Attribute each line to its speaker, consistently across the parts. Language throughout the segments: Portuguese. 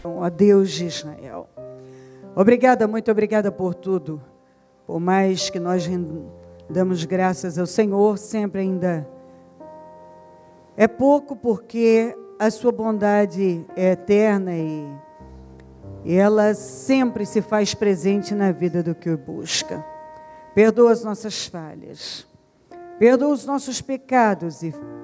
Speaker 1: Ó Deus de Israel, obrigada, muito obrigada por tudo. Por mais que nós damos graças ao Senhor, sempre ainda é pouco, porque a sua bondade é eterna e ela sempre se faz presente na vida do que o busca. Perdoa as nossas falhas, perdoa os nossos pecados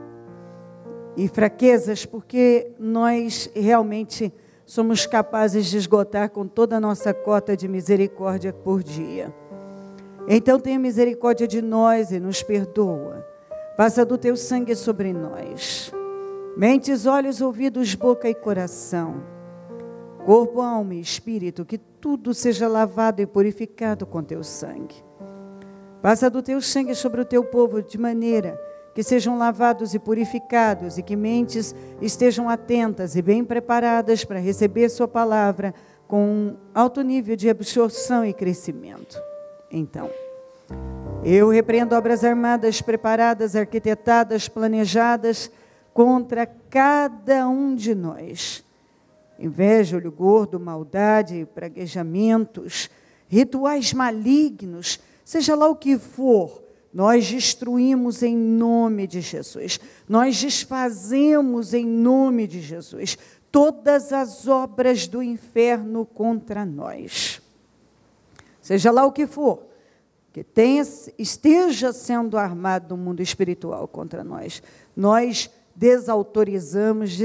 Speaker 1: e fraquezas, porque nós realmente somos capazes de esgotar com toda a nossa cota de misericórdia por dia. Então tenha misericórdia de nós e nos perdoa. Passa do teu sangue sobre nós. Mentes, olhos, ouvidos, boca e coração. Corpo, alma e espírito, que tudo seja lavado e purificado com teu sangue. Passa do teu sangue sobre o teu povo, de maneira que sejam lavados e purificados, e que mentes estejam atentas e bem preparadas para receber sua palavra com alto nível de absorção e crescimento. Então, eu repreendo obras armadas, preparadas, arquitetadas, planejadas contra cada um de nós. Inveja, olho gordo, maldade, praguejamentos, rituais malignos, seja lá o que for, nós destruímos em nome de Jesus. Nós desfazemos em nome de Jesus todas as obras do inferno contra nós. Seja lá o que for, que esteja sendo armado no mundo espiritual contra nós, nós desautorizamos,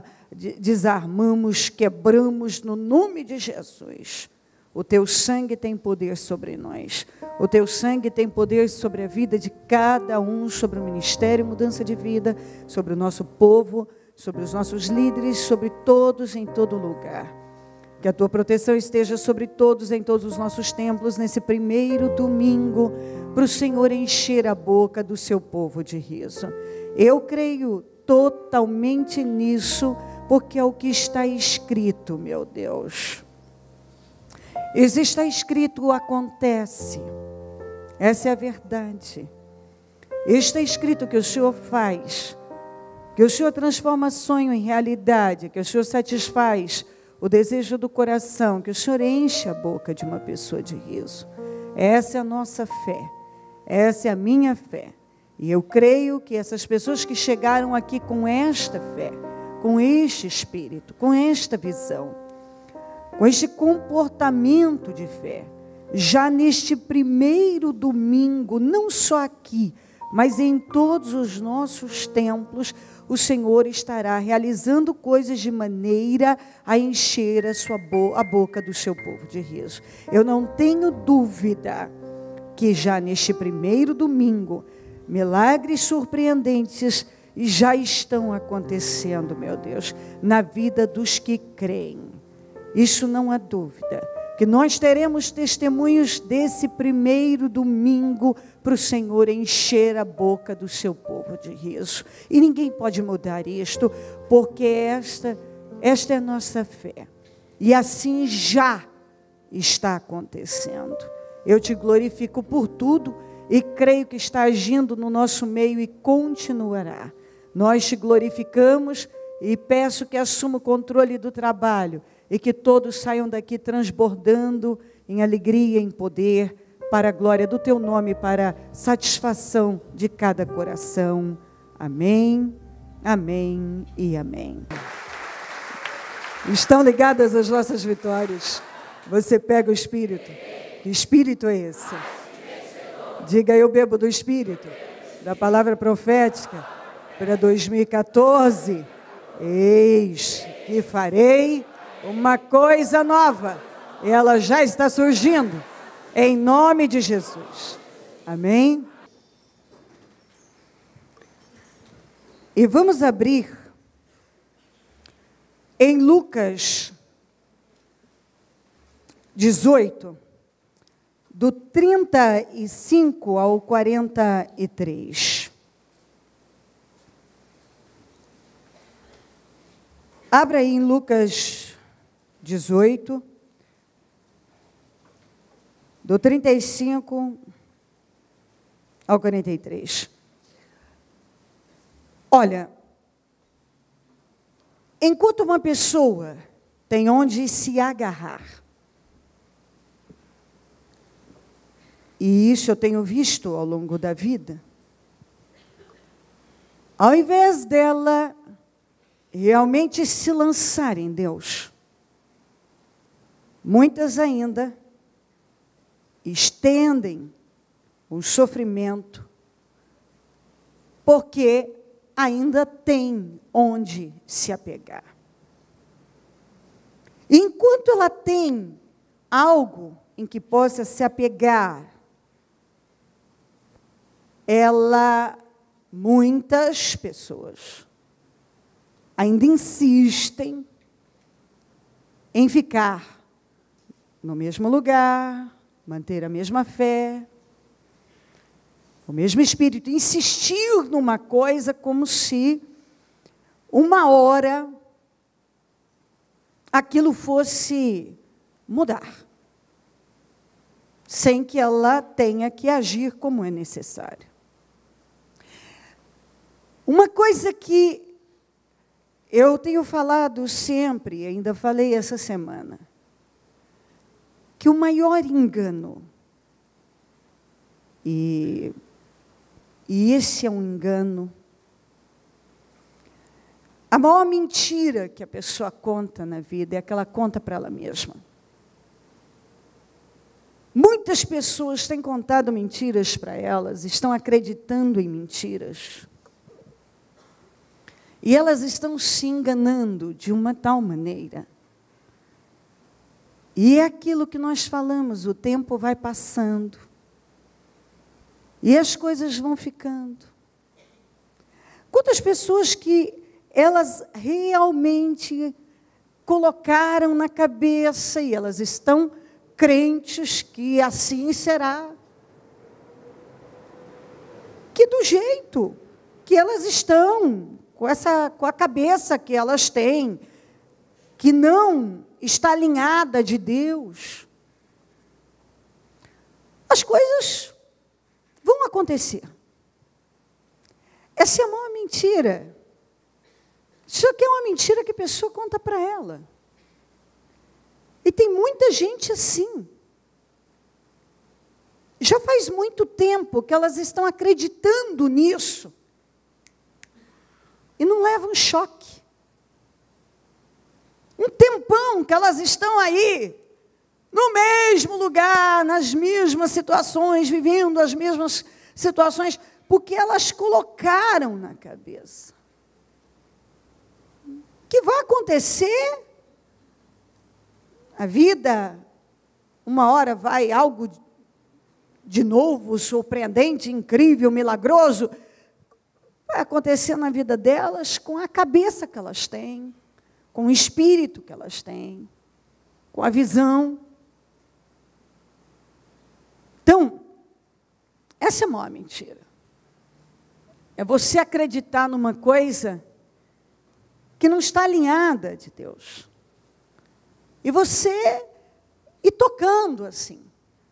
Speaker 1: desarmamos, quebramos no nome de Jesus. O teu sangue tem poder sobre nós. O teu sangue tem poder sobre a vida de cada um, sobre o ministério Mudança de Vida, sobre o nosso povo, sobre os nossos líderes, sobre todos em todo lugar. Que a tua proteção esteja sobre todos em todos os nossos templos, nesse primeiro domingo, para o Senhor encher a boca do seu povo de riso. Eu creio totalmente nisso, porque é o que está escrito, meu Deus. Está escrito, acontece. Essa é a verdade. Está escrito que o Senhor faz, que o Senhor transforma sonho em realidade, que o Senhor satisfaz o desejo do coração, que o Senhor enche a boca de uma pessoa de riso. Essa é a nossa fé, essa é a minha fé. E eu creio que essas pessoas que chegaram aqui com esta fé, com este espírito, com esta visão, com este comportamento de fé, já neste primeiro domingo, não só aqui, mas em todos os nossos templos, o Senhor estará realizando coisas de maneira a encher a boca do seu povo de riso. Eu não tenho dúvida que já neste primeiro domingo, milagres surpreendentes já estão acontecendo, meu Deus, na vida dos que creem. Isso não há dúvida, que nós teremos testemunhos desse primeiro domingo para o Senhor encher a boca do seu povo de riso. E ninguém pode mudar isto, porque esta é a nossa fé. E assim já está acontecendo. Eu te glorifico por tudo e creio que está agindo no nosso meio e continuará. Nós te glorificamos e peço que assuma o controle do trabalho e que todos saiam daqui transbordando em alegria, em poder, para a glória do teu nome, para a satisfação de cada coração. Amém, amém e amém. Estão ligadas as nossas vitórias? Você pega o Espírito. Que Espírito é esse? Diga, eu bebo do Espírito, da palavra profética, para 2014. Eis que farei uma coisa nova. Ela já está surgindo, em nome de Jesus. Amém? E vamos abrir em Lucas 18, do 35 ao 43. Abra aí em Lucas 18, do 35 ao 43. Olha, enquanto uma pessoa tem onde se agarrar. E isso eu tenho visto ao longo da vida. Ao invés dela realmente se lançar em Deus, muitas ainda estendem o sofrimento, porque ainda tem onde se apegar. Enquanto ela tem algo em que possa se apegar, muitas pessoas ainda insistem em ficar no mesmo lugar, manter a mesma fé, o mesmo espírito, insistir numa coisa como se uma hora aquilo fosse mudar, sem que ela tenha que agir como é necessário. Uma coisa que eu tenho falado sempre, ainda falei essa semana, que o maior engano, e esse é um engano, a maior mentira que a pessoa conta na vida é aquela conta para ela mesma. Muitas pessoas têm contado mentiras para elas, estão acreditando em mentiras. E elas estão se enganando de uma tal maneira. E é aquilo que nós falamos, o tempo vai passando. E as coisas vão ficando. Quantas pessoas que elas realmente colocaram na cabeça e elas estão crentes que assim será. Que do jeito que elas estão, com a cabeça que elas têm, que não está alinhada de Deus, as coisas vão acontecer. Essa é a maior mentira. Isso aqui é uma mentira que a pessoa conta para ela. E tem muita gente assim. Já faz muito tempo que elas estão acreditando nisso. E não levam choque. Um tempão que elas estão aí, no mesmo lugar, nas mesmas situações, vivendo as mesmas situações, porque elas colocaram na cabeça que vai acontecer, a vida, uma hora vai algo de novo, surpreendente, incrível, milagroso, vai acontecer na vida delas com a cabeça que elas têm, com o espírito que elas têm, com a visão. Então, essa é a maior mentira. É você acreditar numa coisa que não está alinhada de Deus. E você ir tocando assim.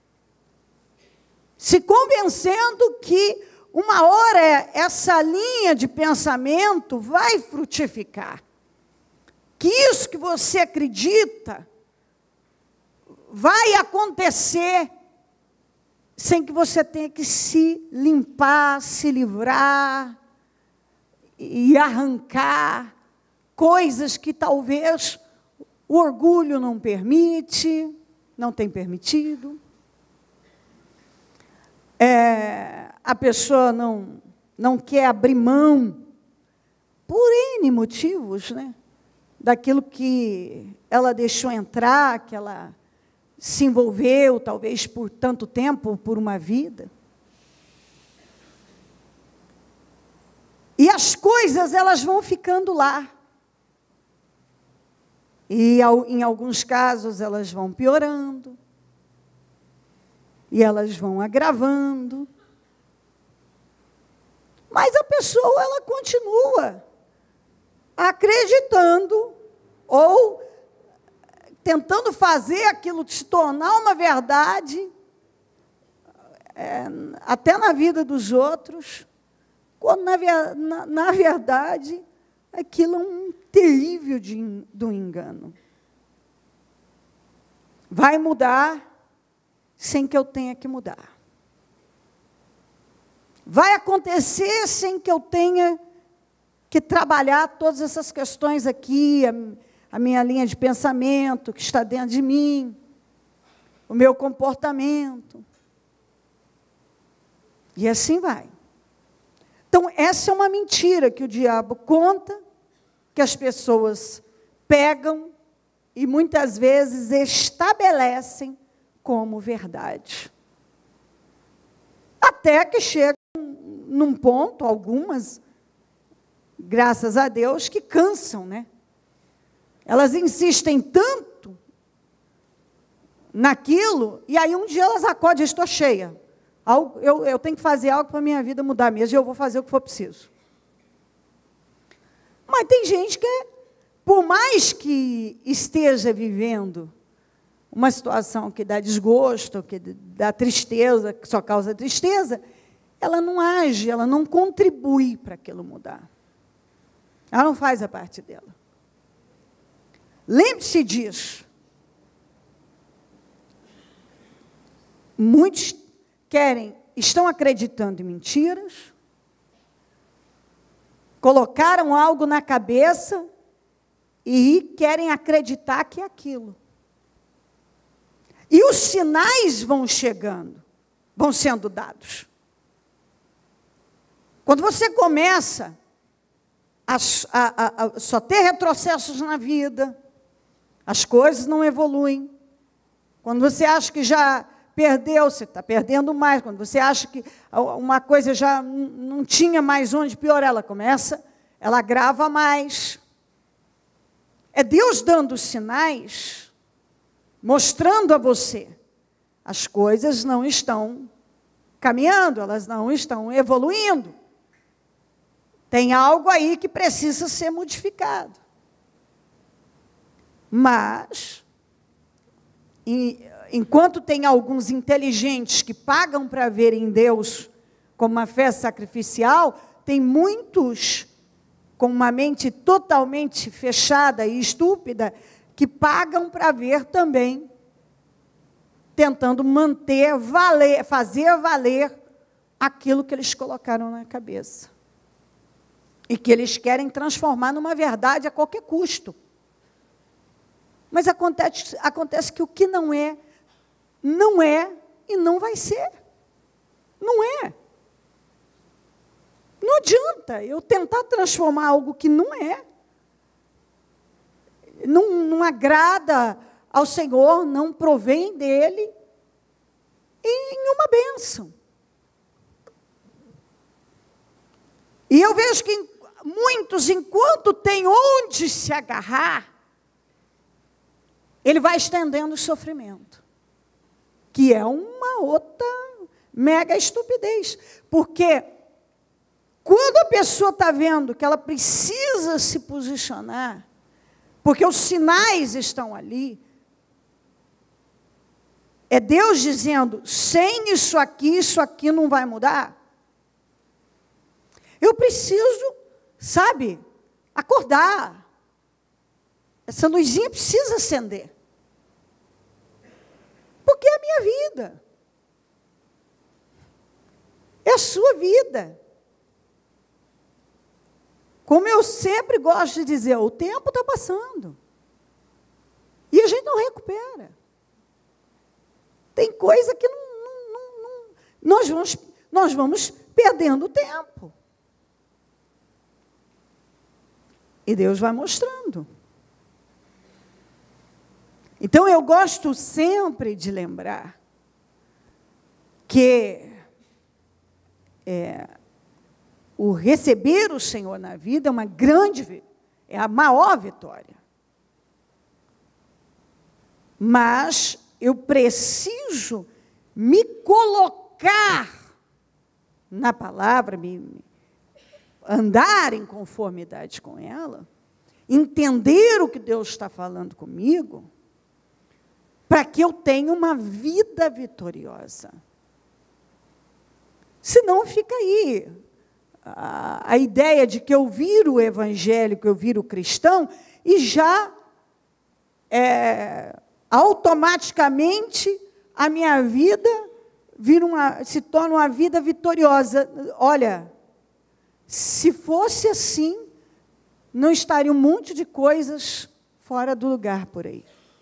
Speaker 1: Se convencendo que uma hora essa linha de pensamento vai frutificar. Que isso que você acredita vai acontecer sem que você tenha que se limpar, se livrar e arrancar coisas que talvez o orgulho não permite, não tem permitido. A pessoa não quer abrir mão, por N motivos, né? Daquilo que ela deixou entrar, que ela se envolveu, talvez por tanto tempo, por uma vida. E as coisas, elas vão ficando lá. E, em alguns casos, elas vão piorando. E elas vão agravando. Mas a pessoa, ela continua acreditando ou tentando fazer aquilo se tornar uma verdade, até na vida dos outros, quando, na verdade, aquilo é um terrível do engano. vai mudar sem que eu tenha que mudar. Vai acontecer sem que eu tenha que trabalhar todas essas questões aqui, a minha linha de pensamento que está dentro de mim, o meu comportamento. E assim vai. Então, essa é uma mentira que o diabo conta, que as pessoas pegam e muitas vezes estabelecem como verdade. Até que chega num ponto, algumas, graças a Deus, que cansam, né? Elas insistem tanto naquilo, e aí um dia elas acordam, estou cheia. Eu tenho que fazer algo para a minha vida mudar mesmo, e eu vou fazer o que for preciso. Mas tem gente que, por mais que esteja vivendo uma situação que dá desgosto, que dá tristeza, que só causa tristeza, ela não age, ela não contribui para aquilo mudar. Ela não faz a parte dela. Lembre-se disso. Muitos estão acreditando em mentiras, colocaram algo na cabeça e querem acreditar que é aquilo. E os sinais vão chegando, vão sendo dados. Quando você começa a só ter retrocessos na vida, as coisas não evoluem. Quando você acha que já perdeu, você está perdendo mais. Quando você acha que uma coisa já não tinha mais onde piorar, ela agrava mais. É Deus dando sinais, mostrando a você, as coisas não estão caminhando, elas não estão evoluindo. Tem algo aí que precisa ser modificado. Mas, enquanto tem alguns inteligentes que pagam para ver em Deus como uma fé sacrificial, tem muitos com uma mente totalmente fechada e estúpida que pagam para ver também, tentando fazer valer aquilo que eles colocaram na cabeça. E que eles querem transformar numa verdade a qualquer custo. Mas acontece que o que não é e não vai ser. Não é. Não adianta eu tentar transformar algo que não é. Não agrada ao Senhor, não provém dele em uma bênção. E eu vejo que muitos, enquanto tem onde se agarrar, ele vai estendendo o sofrimento, que é uma outra mega estupidez. Porque quando a pessoa está vendo que ela precisa se posicionar, porque os sinais estão ali, é Deus dizendo, sem isso aqui não vai mudar. Eu preciso, acordar. Essa luzinha precisa acender. Porque é a minha vida. É a sua vida. Como eu sempre gosto de dizer, o tempo está passando. E a gente não recupera. Tem coisa que nós vamos perdendo tempo. E Deus vai mostrando. Então, eu gosto sempre de lembrar que o receber o Senhor na vida é a maior vitória. Mas eu preciso me colocar na palavra, andar em conformidade com ela, entender o que Deus está falando comigo, para que eu tenha uma vida vitoriosa. Senão fica aí a ideia de que eu viro o evangélico, eu viro o cristão, e já automaticamente a minha vida se torna uma vida vitoriosa. Olha, se fosse assim, não estaria um monte de coisas fora do lugar por aí.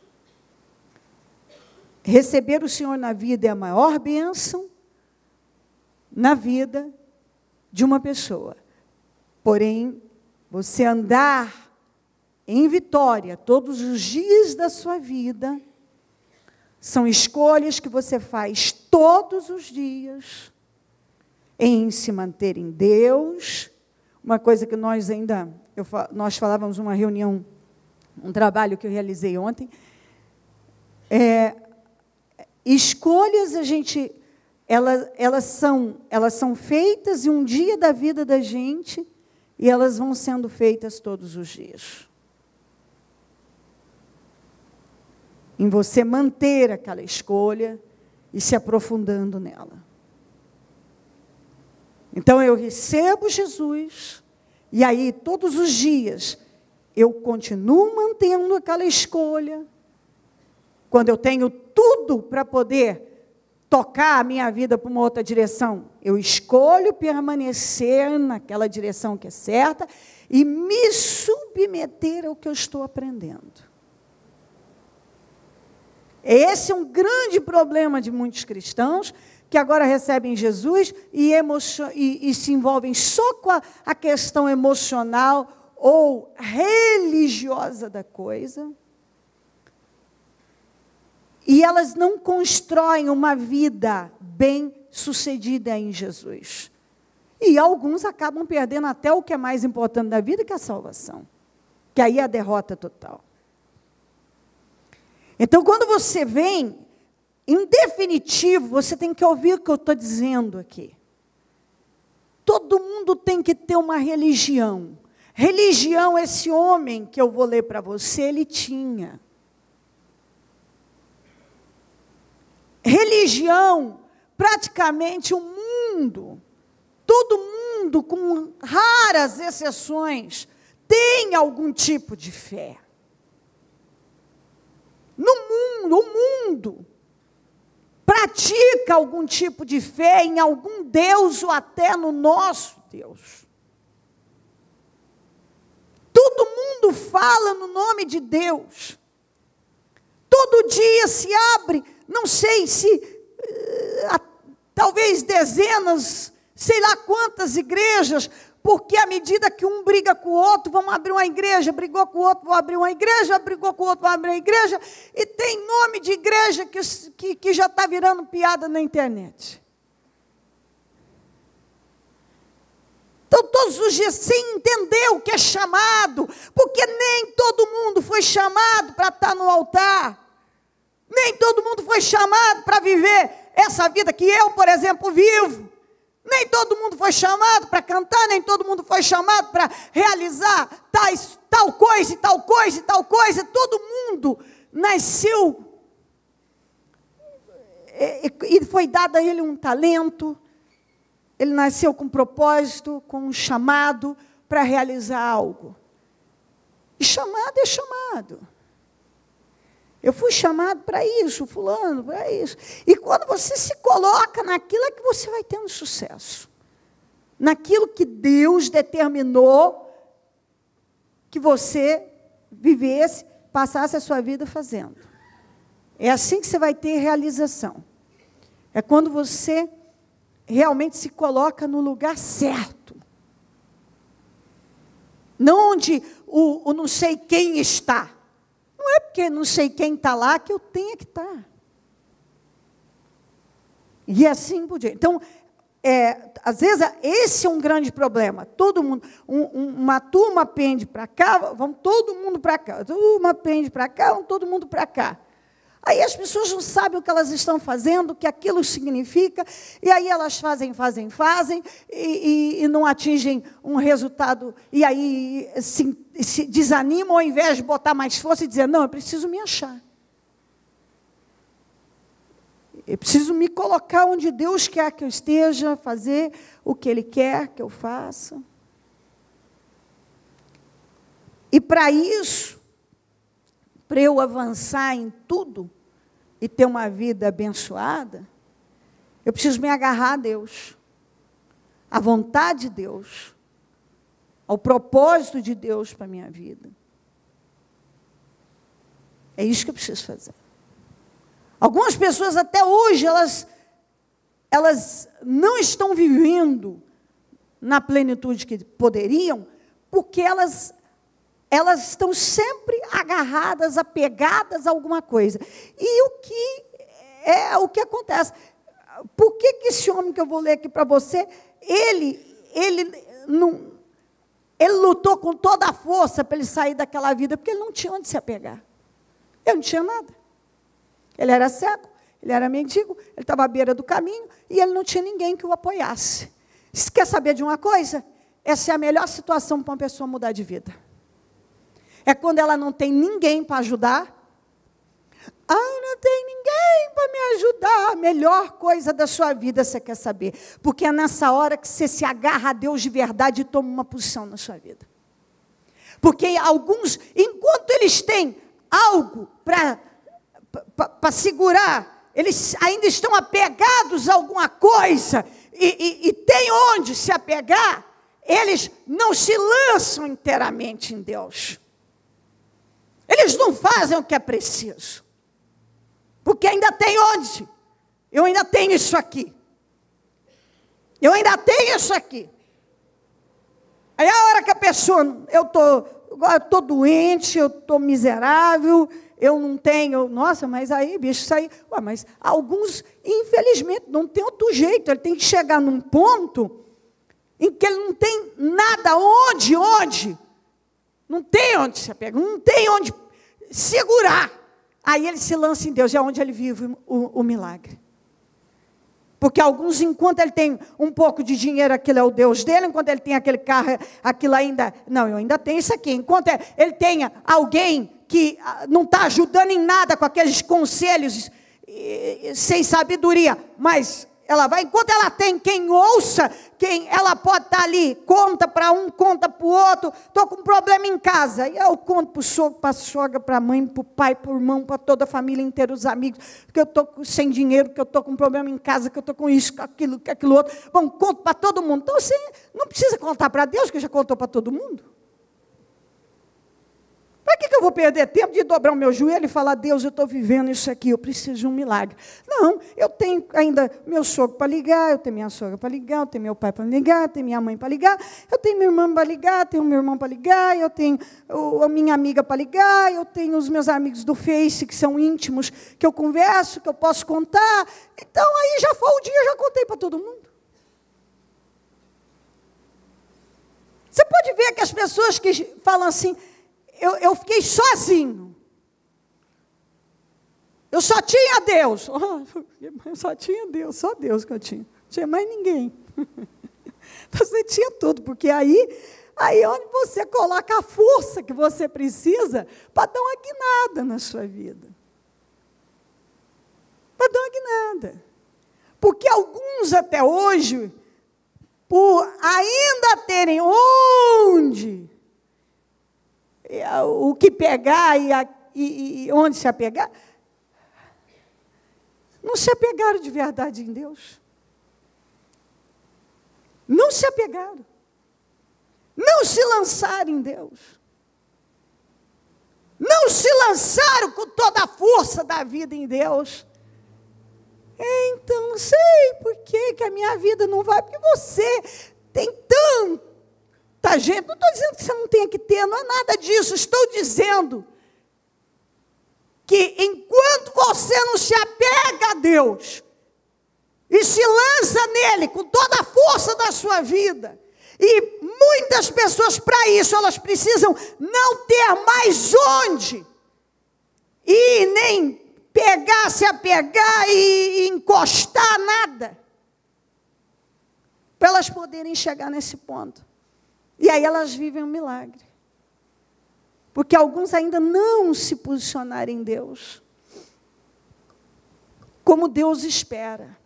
Speaker 1: Receber o Senhor na vida é a maior bênção na vida de uma pessoa. Porém, você andar em vitória todos os dias da sua vida, são escolhas que você faz todos os dias, em se manter em Deus. Uma coisa que nós falávamos numa reunião, um trabalho que eu realizei ontem, escolhas elas são feitas em um dia da vida da gente, e elas vão sendo feitas todos os dias. Em você manter aquela escolha e se aprofundando nela. Então, eu recebo Jesus, e aí, todos os dias, eu continuo mantendo aquela escolha. Quando eu tenho tudo para poder tocar a minha vida para uma outra direção, eu escolho permanecer naquela direção que é certa e me submeter ao que eu estou aprendendo. Esse é um grande problema de muitos cristãos, que agora recebem Jesus e se envolvem só com a questão emocional ou religiosa da coisa. E elas não constroem uma vida bem-sucedida em Jesus. E alguns acabam perdendo até o que é mais importante da vida, que é a salvação. Que aí é a derrota total. Então, quando você vem, em definitivo, você tem que ouvir o que eu estou dizendo aqui. Todo mundo tem que ter uma religião. Religião, esse homem que eu vou ler para você, ele tinha. Religião, praticamente o mundo, todo mundo, com raras exceções, tem algum tipo de fé. No mundo, o mundo pratica algum tipo de fé em algum Deus ou até no nosso Deus. Todo mundo fala no nome de Deus. Todo dia se abre, não sei se, talvez dezenas, sei lá quantas igrejas, porque à medida que um briga com o outro, vamos abrir uma igreja, brigou com o outro, vamos abrir uma igreja, brigou com o outro, vamos abrir uma igreja, e tem nome de igreja que já está virando piada na internet. Então, todos os dias, sem entender o que é chamado, porque nem todo mundo foi chamado para estar no altar, nem todo mundo foi chamado para viver essa vida que eu, por exemplo, vivo. Nem todo mundo foi chamado para cantar, nem todo mundo foi chamado para realizar tal coisa e tal coisa e tal coisa. Todo mundo nasceu e foi dado a ele um talento. Ele nasceu com um propósito, com um chamado para realizar algo. E chamado é chamado. Eu fui chamado para isso, fulano, para isso. E quando você se coloca naquilo, é que você vai tendo sucesso. Naquilo que Deus determinou que você vivesse, passasse a sua vida fazendo. É assim que você vai ter realização. É quando você realmente se coloca no lugar certo. Não onde o não sei quem está. Não é porque não sei quem está lá que eu tenho que estar. E assim por diante. Então, às vezes, esse é um grande problema. Todo mundo, uma turma pende para cá, vamos todo mundo para cá. Uma pende para cá, vamos todo mundo para cá. Aí as pessoas não sabem o que elas estão fazendo, o que aquilo significa, e aí elas fazem, e não atingem um resultado, e aí se desanimam, ao invés de botar mais força e dizer, não, eu preciso me achar. Eu preciso me colocar onde Deus quer que eu esteja, fazer o que Ele quer que eu faça. E para isso, para eu avançar em tudo e ter uma vida abençoada, eu preciso me agarrar a Deus, à vontade de Deus, ao propósito de Deus para a minha vida. É isso que eu preciso fazer. Algumas pessoas até hoje, elas não estão vivendo na plenitude que poderiam, porque elas estão sempre agarradas, apegadas a alguma coisa. E o que acontece? Por que esse homem que eu vou ler aqui para você, ele lutou com toda a força para ele sair daquela vida, porque ele não tinha onde se apegar. Ele não tinha nada. Ele era cego, ele era mendigo, ele estava à beira do caminho e ele não tinha ninguém que o apoiasse. Você quer saber de uma coisa? Essa é a melhor situação para uma pessoa mudar de vida. É quando ela não tem ninguém para ajudar. Não tem ninguém para me ajudar. A melhor coisa da sua vida, você quer saber? Porque é nessa hora que você se agarra a Deus de verdade e toma uma posição na sua vida. Porque alguns, enquanto eles têm algo para segurar, eles ainda estão apegados a alguma coisa e tem onde se apegar, eles não se lançam inteiramente em Deus. Eles não fazem o que é preciso. Porque ainda tem onde? Eu ainda tenho isso aqui. Eu ainda tenho isso aqui. Aí a hora que a pessoa, eu estou doente, eu estou miserável, eu não tenho, nossa, mas aí, bicho, isso aí, mas alguns, infelizmente, não tem outro jeito, ele tem que chegar num ponto em que ele não tem nada onde, não tem onde se apegar, não tem onde segurar, aí ele se lança em Deus, é onde ele vive o milagre. Porque alguns, enquanto ele tem um pouco de dinheiro, aquilo é o Deus dele. Enquanto ele tem aquele carro, aquilo ainda... Não, eu ainda tenho isso aqui. Enquanto ele tenha alguém que não está ajudando em nada com aqueles conselhos sem sabedoria, mas ela vai... Enquanto ela tem quem ouça, quem ela pode estar ali, conta para um, conta para o outro. Estou com um problema em casa. E eu conto para o sogro, para a sogra, para a mãe, para o pai, para o irmão, para toda a família inteira, os amigos, que eu estou sem dinheiro, que eu estou com um problema em casa, que eu estou com isso, com aquilo outro. Bom, conto para todo mundo. Então você não precisa contar para Deus, que já contou para todo mundo. Para que eu vou perder tempo de dobrar o meu joelho e falar, Deus, eu estou vivendo isso aqui, eu preciso de um milagre. Não, eu tenho ainda meu sogro para ligar, eu tenho minha sogra para ligar, eu tenho meu pai para ligar, eu tenho minha mãe para ligar, eu tenho minha irmã para ligar, eu tenho meu irmão para ligar, eu tenho a minha amiga para ligar, eu tenho os meus amigos do Face, que são íntimos, que eu converso, que eu posso contar. Então, aí já foi o dia, eu já contei para todo mundo. Você pode ver que as pessoas que falam assim... Eu fiquei sozinho. Eu só tinha Deus. Eu só tinha Deus, só Deus que eu tinha. Não tinha mais ninguém. Você tinha tudo, porque aí onde você coloca a força que você precisa para dar uma guinada na sua vida. Para dar uma guinada. Porque alguns até hoje, por ainda terem onde... o que pegar e onde se apegar, não se apegaram de verdade em Deus. Não se apegaram. Não se lançaram em Deus. Não se lançaram com toda a força da vida em Deus. Então, não sei por que a minha vida não vai, porque você tem tanta gente, não estou dizendo que você não tenha que ter, não é nada disso, estou dizendo que enquanto você não se apega a Deus e se lança nele com toda a força da sua vida, e muitas pessoas para isso, elas precisam não ter mais onde, e nem pegar, se apegar e encostar nada, para elas poderem chegar nesse ponto. E aí elas vivem um milagre. Porque alguns ainda não se posicionaram em Deus como Deus espera.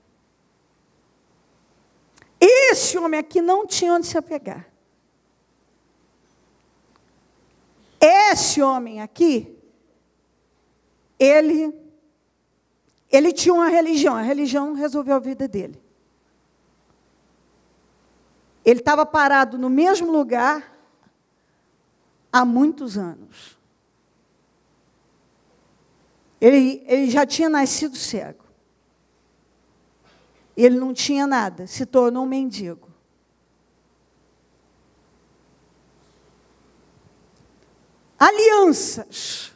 Speaker 1: Esse homem aqui não tinha onde se apegar. Esse homem aqui ele tinha uma religião, a religião resolveu a vida dele. Ele estava parado no mesmo lugar há muitos anos. Ele já tinha nascido cego. Ele não tinha nada, se tornou um mendigo. Alianças.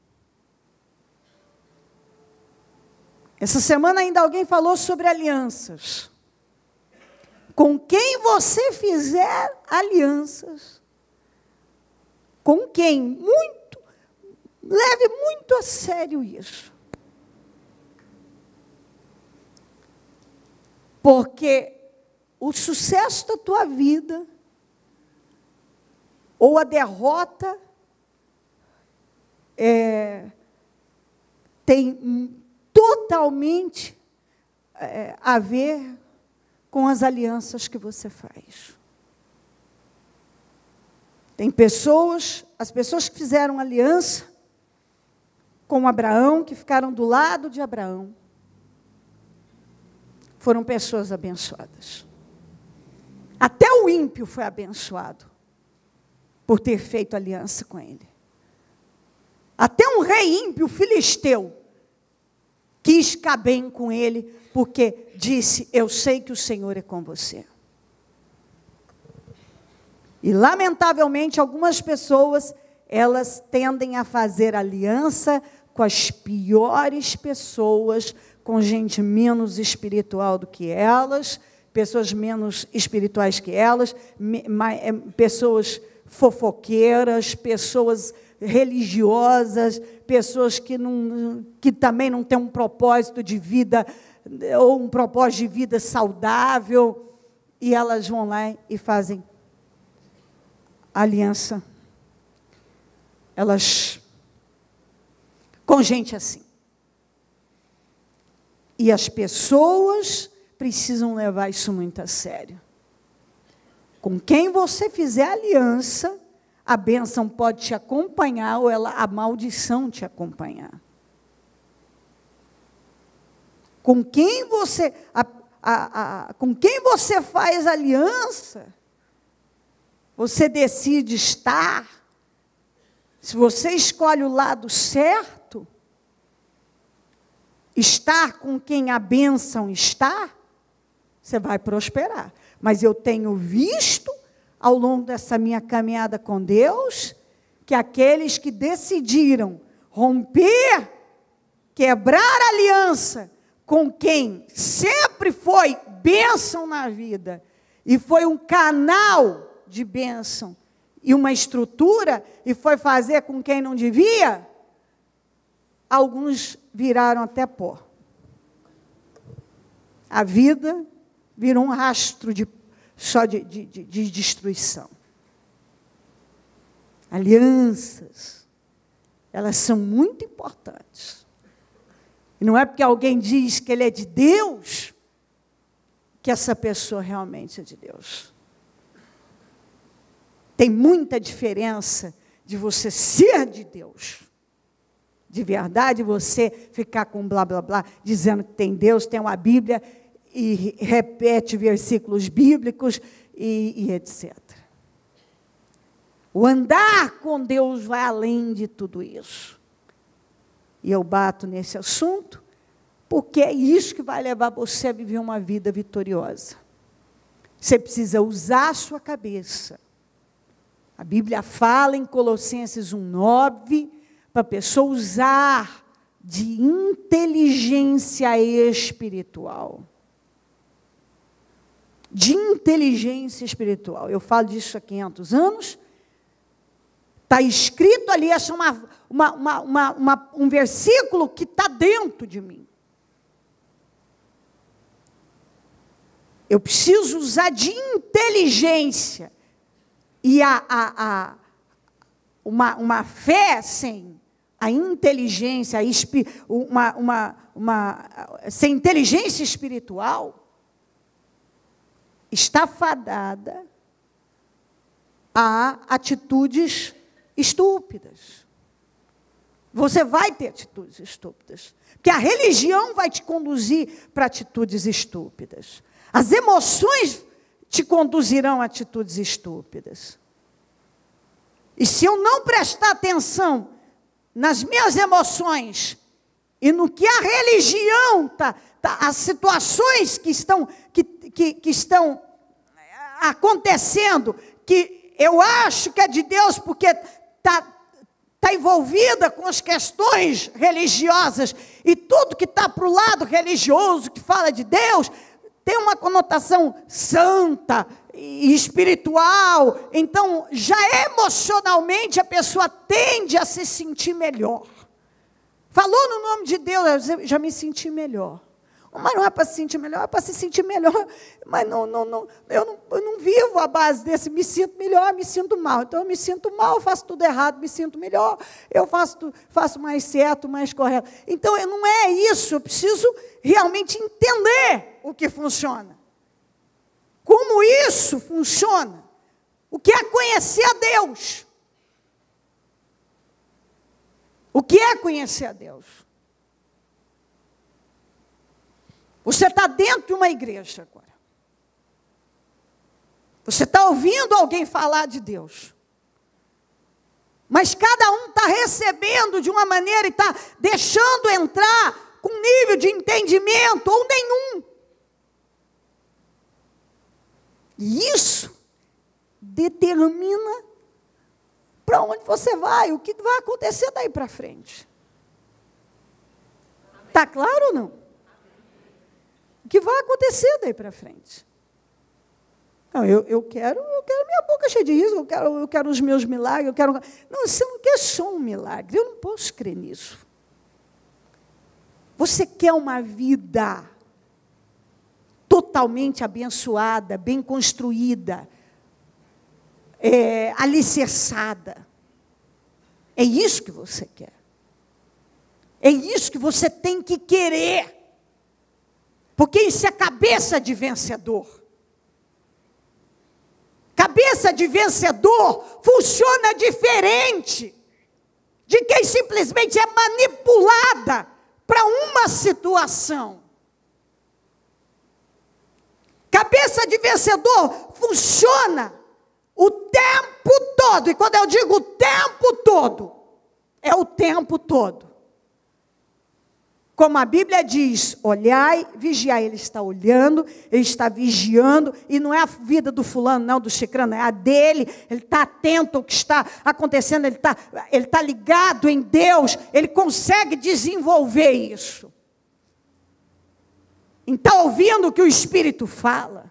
Speaker 1: Essa semana ainda alguém falou sobre alianças. Com quem você fizer alianças, com quem leve muito a sério isso. Porque o sucesso da tua vida, ou a derrota, tem totalmente a ver com as alianças que você faz. Tem as pessoas que fizeram aliança com Abraão, que ficaram do lado de Abraão, foram pessoas abençoadas. Até o ímpio foi abençoado por ter feito aliança com ele. Até um rei ímpio, filisteu, quis ficar bem com ele, porque disse, eu sei que o Senhor é com você. E, lamentavelmente, algumas pessoas, elas tendem a fazer aliança com as piores pessoas, com gente menos espiritual do que elas, pessoas menos espirituais que elas, pessoas fofoqueiras, pessoas religiosas, pessoas que também não têm um propósito de vida, ou um propósito de vida saudável, e elas vão lá e fazem aliança, com gente assim. E as pessoas precisam levar isso muito a sério. Com quem você fizer aliança, a bênção pode te acompanhar ou a maldição te acompanhar. Com quem você faz aliança, você decide estar. Se você escolhe o lado certo, estar com quem a bênção está, você vai prosperar. Mas eu tenho visto, ao longo dessa minha caminhada com Deus, que aqueles que decidiram romper, quebrar a aliança com quem sempre foi bênção na vida, e foi um canal de bênção, e uma estrutura, e foi fazer com quem não devia, alguns viraram até pó. A vida virou um rastro só de destruição. Alianças, elas são muito importantes. E não é porque alguém diz que ele é de Deus, que essa pessoa realmente é de Deus. Tem muita diferença de você ser de Deus, de verdade, você ficar com blá, blá, blá, dizendo que tem Deus, tem uma Bíblia, e repete versículos bíblicos, e etc. O andar com Deus vai além de tudo isso. E eu bato nesse assunto, porque é isso que vai levar você a viver uma vida vitoriosa. Você precisa usar a sua cabeça. A Bíblia fala em Colossenses 1:9, para a pessoa usar de inteligência espiritual. De inteligência espiritual. Eu falo disso há 500 anos. Está escrito ali, essa é um versículo que está dentro de mim. Eu preciso usar de inteligência. E uma fé sem a inteligência, sem inteligência espiritual, está fadada a atitudes estúpidas. Você vai ter atitudes estúpidas. Porque a religião vai te conduzir para atitudes estúpidas. As emoções te conduzirão a atitudes estúpidas. E se eu não prestar atenção nas minhas emoções e no que a religião as situações que estão acontecendo, que eu acho que é de Deus porque está envolvida com as questões religiosas, e tudo que está para o lado religioso, que fala de Deus, tem uma conotação santa e espiritual. Então, já emocionalmente, a pessoa tende a se sentir melhor. Falou no nome de Deus, eu já me senti melhor. Mas não é para se sentir melhor, é para se sentir melhor. Mas eu não vivo à base desse, me sinto melhor, me sinto mal. Então eu me sinto mal, faço tudo errado, me sinto melhor. Eu faço mais certo, mais correto. Então não é isso, eu preciso realmente entender o que funciona. Como isso funciona. O que é conhecer a Deus? O que é conhecer a Deus? Você está dentro de uma igreja agora. Você está ouvindo alguém falar de Deus. Mas cada um está recebendo de uma maneira e está deixando entrar com nível de entendimento ou nenhum. E isso determina para onde você vai, o que vai acontecer daí para frente. Está claro ou não? O que vai acontecer daí para frente? Não, eu quero minha boca cheia de riso, eu quero os meus milagres, Não, você não quer só um milagre, eu não posso crer nisso. Você quer uma vida totalmente abençoada, bem construída, alicerçada. É isso que você quer. É isso que você tem que querer. Porque isso é cabeça de vencedor. Cabeça de vencedor funciona diferente de quem simplesmente é manipulada para uma situação. Cabeça de vencedor funciona o tempo todo. E quando eu digo o tempo todo, é o tempo todo. Como a Bíblia diz, olhai, vigiai. Ele está olhando, ele está vigiando, e não é a vida do fulano, não, do cicrano, é a dele. Ele está atento ao que está acontecendo, ele está ligado em Deus, ele consegue desenvolver isso. Então, ouvindo o que o Espírito fala,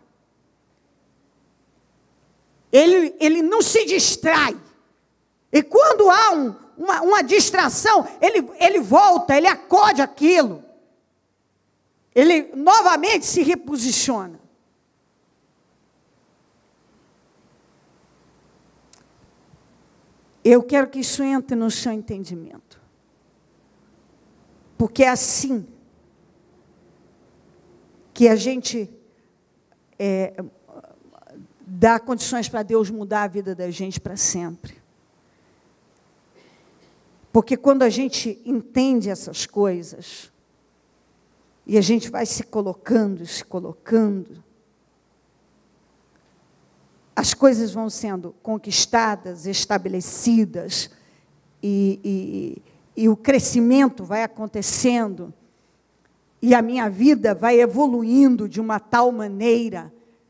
Speaker 1: ele não se distrai. E quando há uma distração, ele volta, ele acode aquilo. Ele novamente se reposiciona. Eu quero que isso entre no seu entendimento. Porque é assim que a gente dá condições para Deus mudar a vida da gente para sempre. Porque quando a gente entende essas coisas, e a gente vai se colocando, as coisas vão sendo conquistadas, estabelecidas, e o crescimento vai acontecendo, e a minha vida vai evoluindo de uma tal maneira,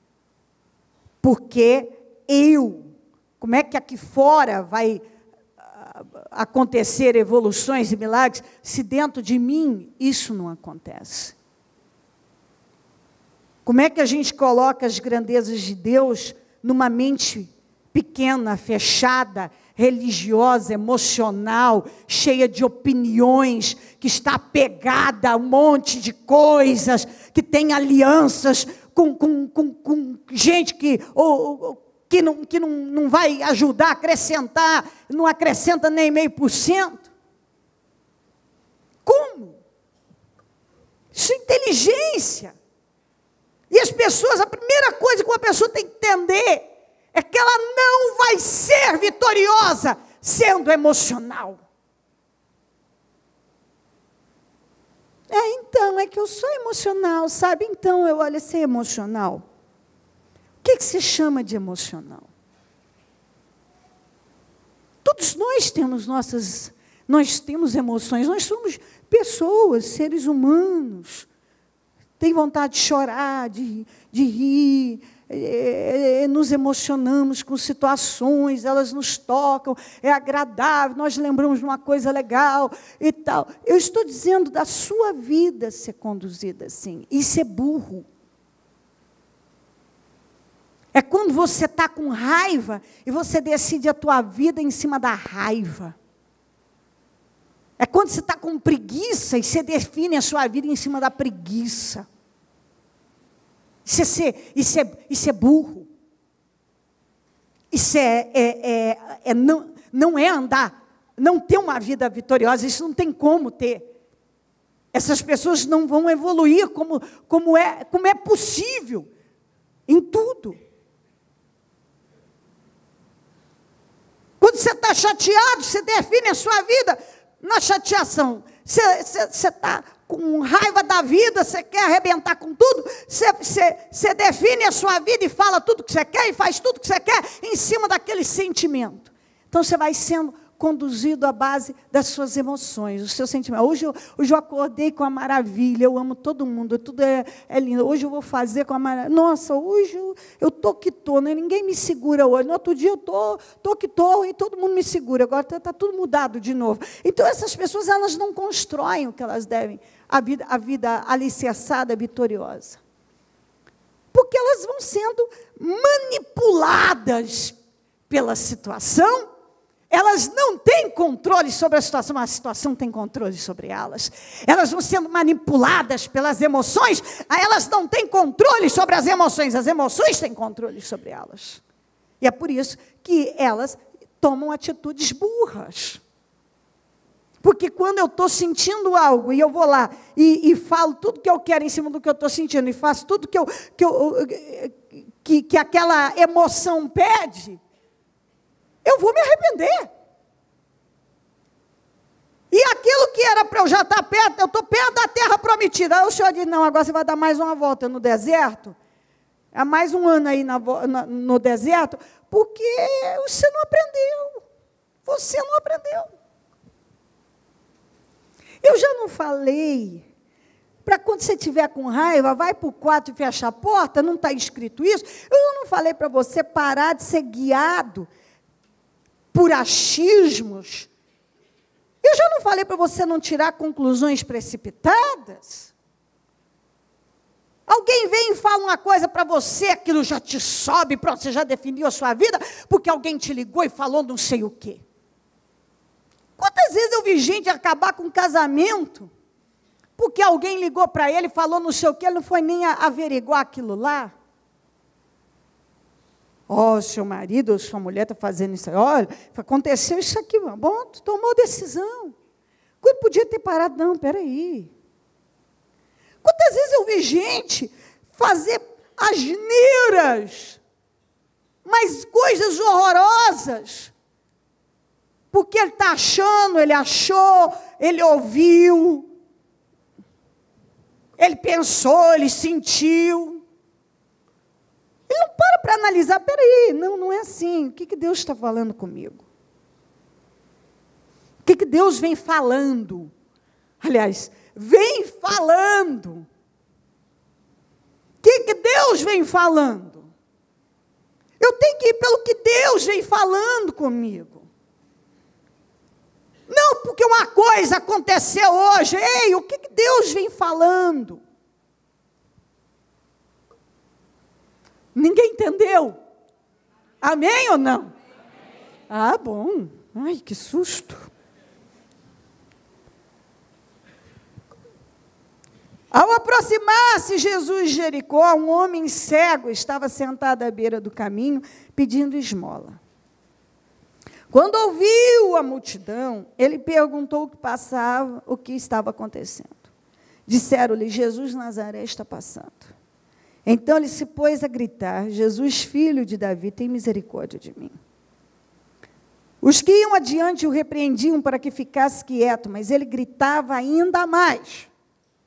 Speaker 1: porque como é que aqui fora vai acontecer evoluções e milagres, se dentro de mim isso não acontece? Como é que a gente coloca as grandezas de Deus numa mente pequena, fechada, religiosa, emocional, cheia de opiniões, que está apegada a um monte de coisas, que tem alianças com gente que não vai ajudar a acrescentar, não acrescenta nem 0,5%. Como? Isso é inteligência. E as pessoas, a primeira coisa que uma pessoa tem que entender é que ela não vai ser vitoriosa sendo emocional. Então, é que eu sou emocional, sabe? Então, eu olho assim, emocional. O que se chama de emocional? Todos nós temos emoções, nós somos pessoas, seres humanos. Tem vontade de chorar, de rir, nos emocionamos com situações, elas nos tocam, é agradável, nós lembramos de uma coisa legal e tal. Eu estou dizendo da sua vida ser conduzida assim, isso é burro. É quando você está com raiva e você decide a tua vida em cima da raiva. É quando você está com preguiça e você define a sua vida em cima da preguiça. Isso é burro. Isso não é andar, não ter uma vida vitoriosa, isso não tem como ter. Essas pessoas não vão evoluir como é possível em tudo. Quando você está chateado, você define a sua vida na chateação. Você está com raiva da vida, você quer arrebentar com tudo, você define a sua vida e fala tudo que você quer e faz tudo que você quer em cima daquele sentimento. Então você vai sendo conduzido à base das suas emoções, os seus sentimentos. Hoje eu acordei com a maravilha, eu amo todo mundo, tudo é lindo. Hoje eu vou fazer com a maravilha. Nossa, hoje eu estou que estou, né? Ninguém me segura hoje. No outro dia eu estou que estou e todo mundo me segura. Agora está tudo mudado de novo. Então essas pessoas, elas não constroem o que elas devem, a vida alicerçada, vitoriosa. Porque elas vão sendo manipuladas pela situação. Elas não têm controle sobre a situação, mas a situação tem controle sobre elas. Elas vão sendo manipuladas pelas emoções, elas não têm controle sobre as emoções têm controle sobre elas. E é por isso que elas tomam atitudes burras. Porque quando eu estou sentindo algo, e eu vou lá e falo tudo que eu quero em cima do que eu estou sentindo, e faço tudo que aquela emoção pede, eu vou me arrepender. E aquilo que era para eu já estar perto, eu estou perto da terra prometida. Aí o Senhor diz, não, agora você vai dar mais uma volta no deserto. Há mais um ano aí no deserto, porque você não aprendeu. Você não aprendeu. Eu já não falei, para quando você estiver com raiva, vai para o quarto e fecha a porta, não está escrito isso. Eu já não falei para você parar de ser guiado por achismos. Eu já não falei para você não tirar conclusões precipitadas? Alguém vem e fala uma coisa para você, aquilo já te sobe, pronto, você já definiu a sua vida, porque alguém te ligou e falou não sei o quê. Quantas vezes eu vi gente acabar com um casamento, porque alguém ligou para ele e falou não sei o quê, ele não foi nem averiguar aquilo lá? Seu marido ou sua mulher está fazendo isso. Olha, aconteceu isso aqui. Bom, tu tomou decisão. Quando podia ter parado, não, peraí. Quantas vezes eu vi gente fazer asneiras, mas coisas horrorosas, porque ele está achando, ele achou, ele ouviu, ele pensou, ele sentiu. Ele não para analisar, peraí, não é assim. O que Deus está falando comigo? O que Deus vem falando? Aliás, vem falando. O que Deus vem falando? Eu tenho que ir pelo que Deus vem falando comigo. Não porque uma coisa aconteceu hoje. Ei, o que Deus vem falando? Ninguém entendeu? Amém ou não? Ah, bom. Ai, que susto. Ao aproximar-se Jesus de Jericó, um homem cego estava sentado à beira do caminho, pedindo esmola. Quando ouviu a multidão, ele perguntou o que estava acontecendo. Disseram-lhe, Jesus de Nazaré está passando. Então ele se pôs a gritar, Jesus, filho de Davi, tem misericórdia de mim. Os que iam adiante o repreendiam para que ficasse quieto, mas ele gritava ainda mais.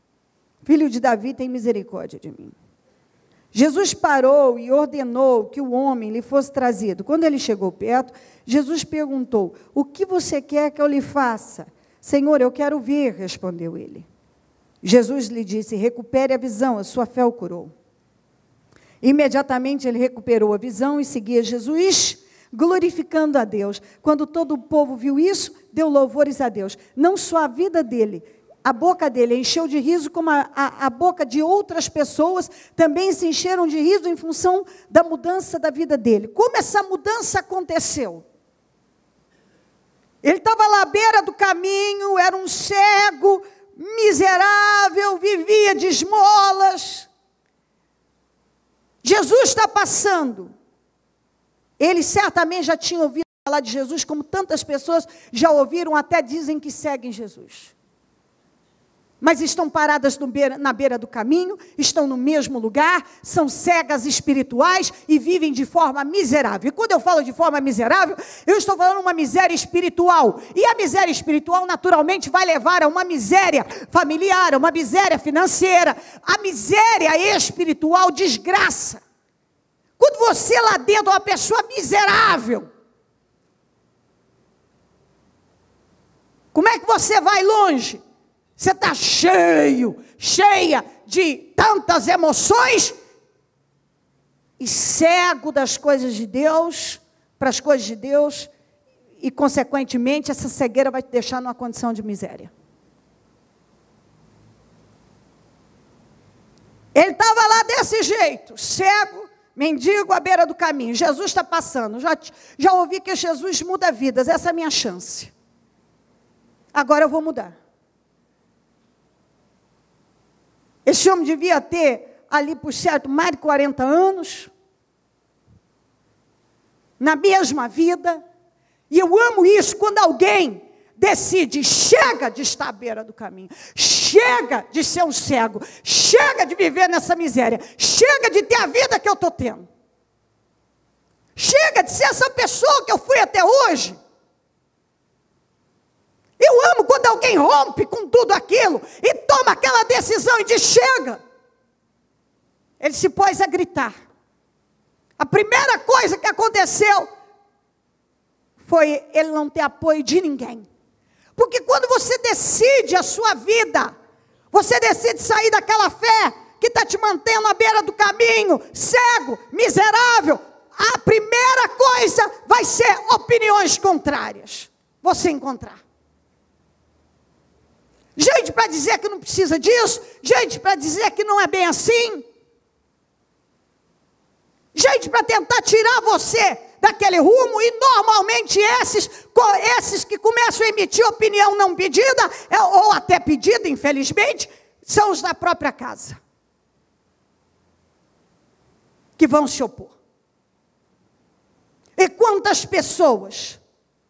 Speaker 1: filho de Davi, tem misericórdia de mim. Jesus parou e ordenou que o homem lhe fosse trazido. Quando ele chegou perto, Jesus perguntou: o que você quer que eu lhe faça? Senhor, eu quero ver, respondeu ele. Jesus lhe disse: recupere a visão, a sua fé o curou. Imediatamente ele recuperou a visão e seguia Jesus, glorificando a Deus. Quando todo o povo viu isso, deu louvores a Deus. Não só a vida dele, a boca dele encheu de riso, como a boca de outras pessoas também se encheram de riso em função da mudança da vida dele. Como essa mudança aconteceu? Ele estava lá à beira do caminho, era um cego, miserável, vivia de esmolas. Jesus está passando. Ele certamente já tinha ouvido falar de Jesus, como tantas pessoas já ouviram, até dizem que seguem Jesus. Mas estão paradas na beira do caminho, estão no mesmo lugar, são cegas espirituais e vivem de forma miserável. E quando eu falo de forma miserável, eu estou falando uma miséria espiritual. E a miséria espiritual, naturalmente, vai levar a uma miséria familiar, a uma miséria financeira. A miséria espiritual desgraça. Quando você lá dentro é uma pessoa miserável, como é que você vai longe? Você está cheia de tantas emoções e cego das coisas de Deus, para as coisas de Deus, e consequentemente essa cegueira vai te deixar numa condição de miséria. Ele estava lá desse jeito, cego, mendigo à beira do caminho. Jesus está passando, já ouvi que Jesus muda vidas, essa é a minha chance. Agora eu vou mudar. Esse homem devia ter, ali por certo, mais de 40 anos, na mesma vida, e eu amo isso, quando alguém decide, chega de estar à beira do caminho, chega de ser um cego, chega de viver nessa miséria, chega de ter a vida que eu estou tendo, chega de ser essa pessoa que eu fui até hoje. Eu amo quando alguém rompe com tudo aquilo e toma aquela decisão e diz: chega. Ele se pôs a gritar. A primeira coisa que aconteceu foi ele não ter apoio de ninguém. Porque quando você decide a sua vida, você decide sair daquela fé que está te mantendo à beira do caminho, cego, miserável, a primeira coisa vai ser opiniões contrárias. Você encontrar. Gente para dizer que não precisa disso, gente para dizer que não é bem assim, gente para tentar tirar você daquele rumo, e normalmente esses que começam a emitir opinião não pedida, ou até pedida, infelizmente, são os da própria casa, que vão se opor. E quantas pessoas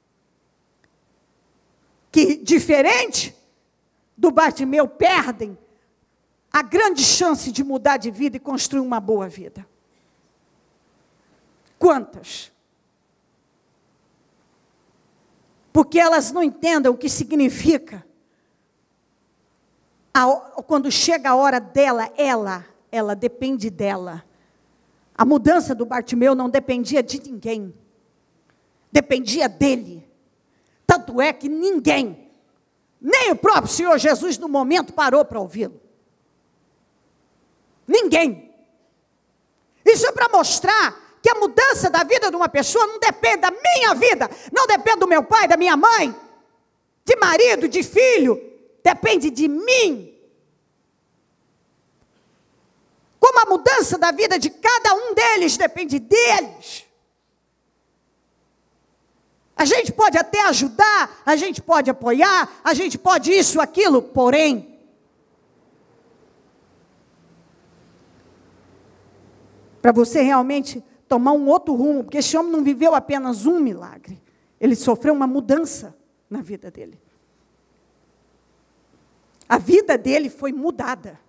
Speaker 1: que, diferente do Bartimeu, perdem a grande chance de mudar de vida e construir uma boa vida. Quantas? Porque elas não entendem o que significa quando chega a hora dela, ela depende dela. A mudança do Bartimeu não dependia de ninguém, dependia dele. Tanto é que ninguém, nem o próprio Senhor Jesus, no momento, parou para ouvi-lo. Ninguém. Isso é para mostrar que a mudança da vida de uma pessoa não depende da minha vida, não depende do meu pai, da minha mãe, de marido, de filho, depende de mim. Como a mudança da vida de cada um deles depende deles. A gente pode até ajudar, a gente pode apoiar, a gente pode isso, aquilo, porém, para você realmente tomar um outro rumo, porque esse homem não viveu apenas um milagre, ele sofreu uma mudança na vida dele. A vida dele foi mudada.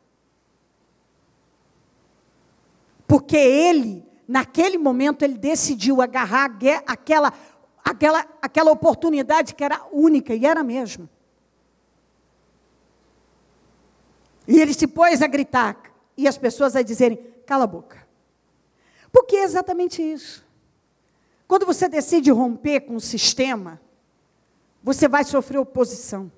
Speaker 1: Porque ele, naquele momento, ele decidiu agarrar aquela oportunidade que era única, e era mesmo. E ele se pôs a gritar, e as pessoas a dizerem, cala a boca. Porque é exatamente isso. Quando você decide romper com o sistema, você vai sofrer oposição.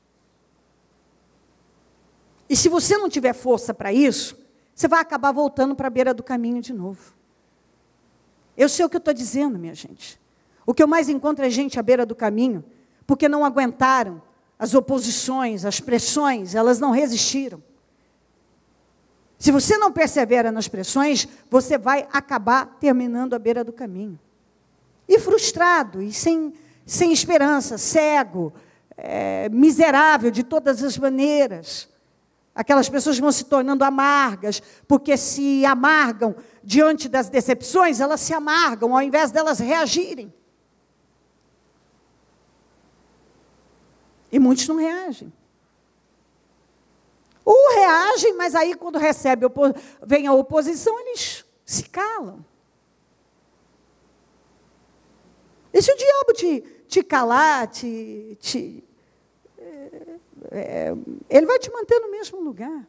Speaker 1: E se você não tiver força para isso, você vai acabar voltando para a beira do caminho de novo. Eu sei o que eu estou dizendo, minha gente. O que eu mais encontro é gente à beira do caminho, porque não aguentaram as oposições, as pressões, elas não resistiram. Se você não persevera nas pressões, você vai acabar terminando à beira do caminho. E frustrado, e sem esperança, cego, miserável de todas as maneiras. Aquelas pessoas vão se tornando amargas, porque se amargam diante das decepções, elas se amargam, ao invés delas reagirem. E muitos não reagem. Ou reagem, mas aí quando vem a oposição, eles se calam. E se o diabo te calar, ele vai te manter no mesmo lugar.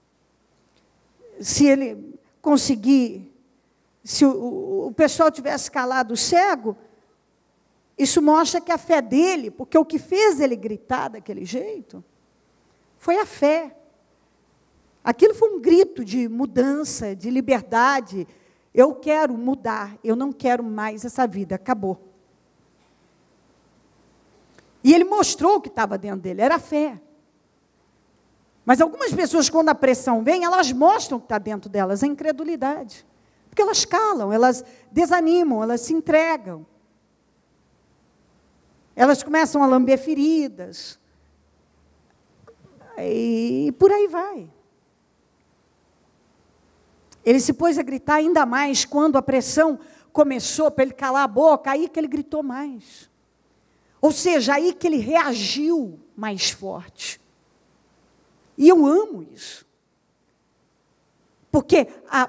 Speaker 1: Se ele conseguir, se o pessoal tivesse calado o cego, isso mostra que a fé dele, porque o que fez ele gritar daquele jeito, foi a fé. Aquilo foi um grito de mudança, de liberdade. Eu quero mudar, eu não quero mais essa vida, acabou. E ele mostrou o que estava dentro dele, era a fé. Mas algumas pessoas, quando a pressão vem, elas mostram o que está dentro delas, a incredulidade. Porque elas calam, elas desanimam, elas se entregam. Elas começam a lamber feridas. E por aí vai. Ele se pôs a gritar ainda mais quando a pressão começou para ele calar a boca, aí que ele gritou mais. Ou seja, aí que ele reagiu mais forte. E eu amo isso. Porque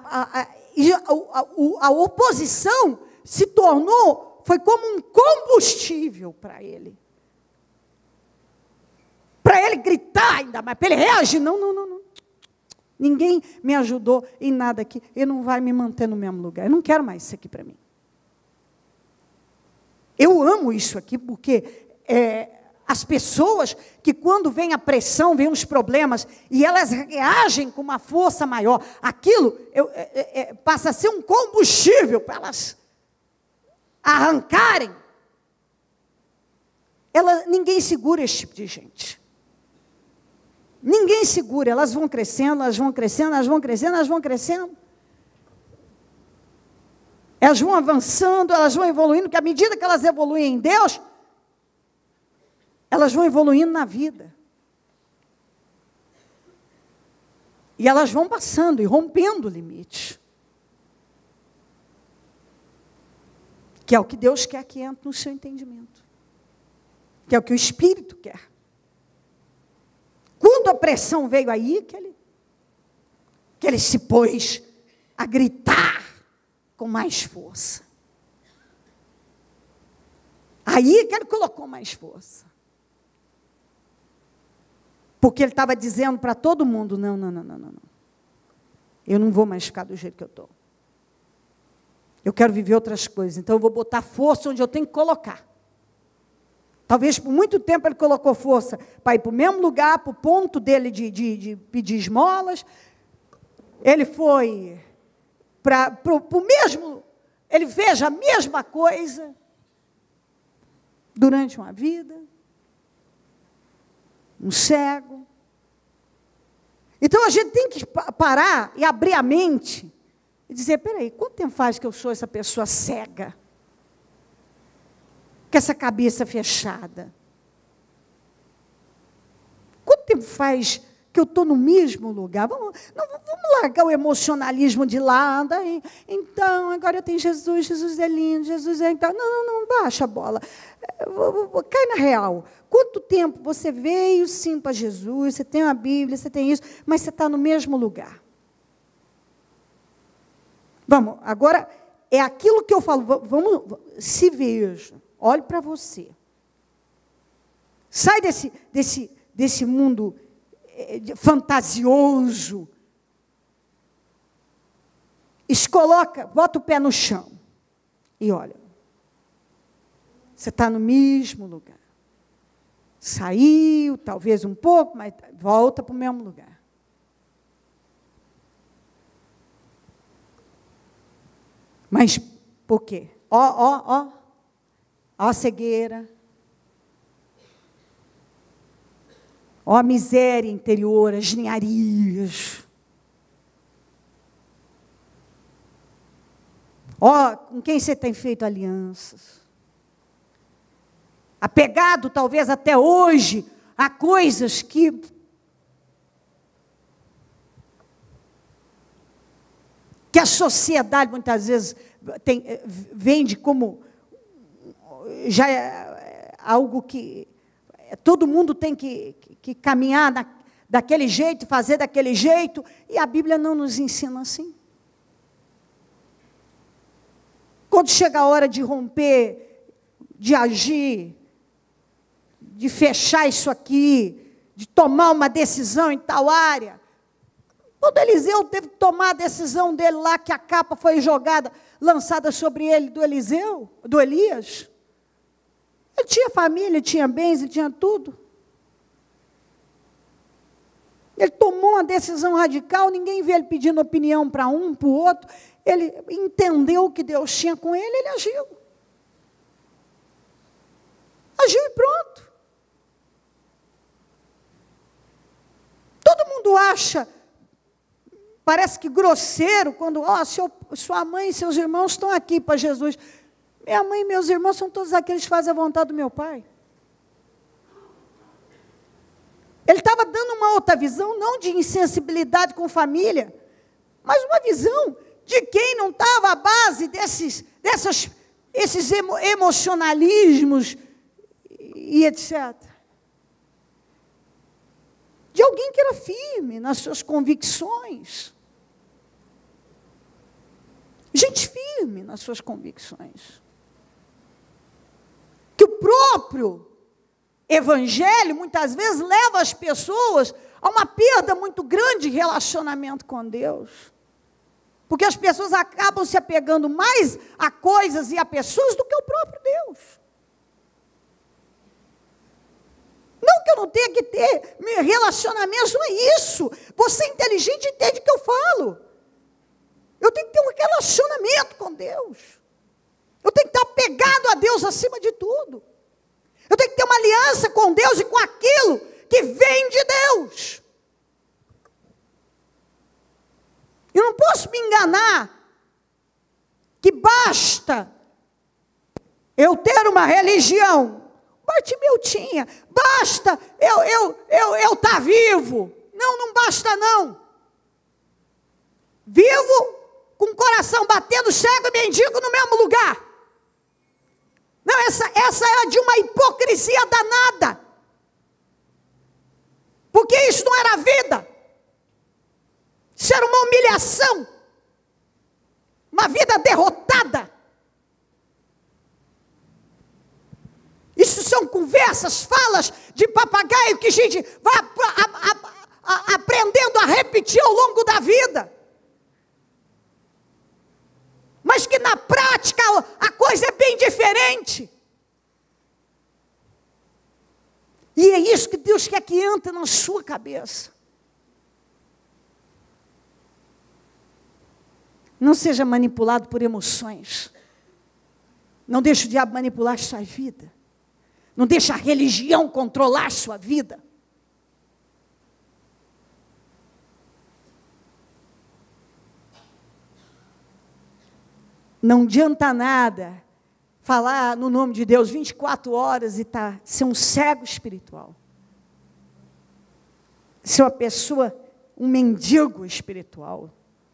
Speaker 1: a oposição se tornou, foi como um combustível para ele. Para ele gritar ainda mais, para ele reagir. Não. Ninguém me ajudou em nada aqui. Ele não vai me manter no mesmo lugar. Eu não quero mais isso aqui para mim. Eu amo isso aqui porque as pessoas que quando vem a pressão, vem os problemas, e elas reagem com uma força maior, aquilo passa a ser um combustível para elas arrancarem. Ninguém segura esse tipo de gente. Ninguém segura, elas vão crescendo, elas vão crescendo, elas vão crescendo, elas vão crescendo. Elas vão avançando, elas vão evoluindo, porque à medida que elas evoluem em Deus, elas vão evoluindo na vida. E elas vão passando e rompendo limites. Que é o que Deus quer que entre no seu entendimento. Que é o que o Espírito quer. Quando a pressão veio aí, que ele se pôs a gritar com mais força. Aí que ele colocou mais força. Porque ele estava dizendo para todo mundo, não. Eu não vou mais ficar do jeito que eu estou. Eu quero viver outras coisas, então eu vou botar força onde eu tenho que colocar. Talvez por muito tempo ele colocou força para ir para o mesmo lugar, para o ponto dele de pedir esmolas. Ele foi para o mesmo, ele fez a mesma coisa durante uma vida. Um cego. Então a gente tem que parar e abrir a mente e dizer, peraí, quanto tempo faz que eu sou essa pessoa cega? Com essa cabeça fechada? Quanto tempo faz que eu estou no mesmo lugar? Vamos largar o emocionalismo de lado. Então, agora eu tenho Jesus, Jesus é lindo, Jesus é... Então, não, baixa a bola. Cai na real. Quanto tempo você veio sim para Jesus, você tem a Bíblia, você tem isso, mas você está no mesmo lugar? Vamos, agora, é aquilo que eu falo, vamos, se veja, olhe para você. Sai desse mundo fantasioso. Bota o pé no chão e olha. Você está no mesmo lugar. Saiu, talvez um pouco, mas volta para o mesmo lugar. Mas por quê? Ó a cegueira. Ó a miséria interior, as ninharias. Ó, com quem você tem feito alianças. Apegado, talvez até hoje, a coisas que a sociedade, muitas vezes, vende como já algo que todo mundo tem que caminhar daquele jeito, fazer daquele jeito, e a Bíblia não nos ensina assim. Quando chega a hora de romper, de agir, de fechar isso aqui, de tomar uma decisão em tal área, quando Eliseu teve que tomar a decisão dele lá, que a capa foi lançada sobre ele do Elias, ele tinha família, tinha bens, ele tinha tudo. Ele tomou uma decisão radical, ninguém vê ele pedindo opinião para um, para o outro. Ele entendeu o que Deus tinha com ele, ele agiu. Agiu e pronto. Todo mundo acha, parece que grosseiro, quando sua mãe e seus irmãos estão aqui para Jesus. Minha mãe e meus irmãos são todos aqueles que fazem a vontade do meu Pai. Ele estava dando uma outra visão, não de insensibilidade com família, mas uma visão de quem não estava à base esses emocionalismos e etc. De alguém que era firme nas suas convicções. Gente firme nas suas convicções. Que o próprio Evangelho, muitas vezes, leva as pessoas a uma perda muito grande de relacionamento com Deus. Porque as pessoas acabam se apegando mais a coisas e a pessoas do que ao próprio Deus. Não que eu não tenha que ter relacionamentos, não é isso. Você é inteligente e entende o que eu falo. Eu tenho que ter um relacionamento com Deus. Eu tenho que estar apegado a Deus acima de tudo. Eu tenho que ter uma aliança com Deus e com aquilo que vem de Deus. Eu não posso me enganar que basta eu ter uma religião. Bartimeu tinha. Basta eu estar vivo. Não basta não. Vivo, com o coração batendo, cego e mendigo no mesmo lugar. Não, essa é de uma hipocrisia danada. Porque isso não era vida. Isso era uma humilhação. Uma vida derrotada. Isso são conversas, falas de papagaio que a gente vai aprendendo a repetir ao longo da vida. Mas que na prática a coisa é bem diferente. E é isso que Deus quer que entre na sua cabeça. Não seja manipulado por emoções. Não deixe o diabo manipular sua vida. Não deixe a religião controlar sua vida. Não adianta nada falar no nome de Deus 24 horas e ser um cego espiritual. Ser uma pessoa, um mendigo espiritual.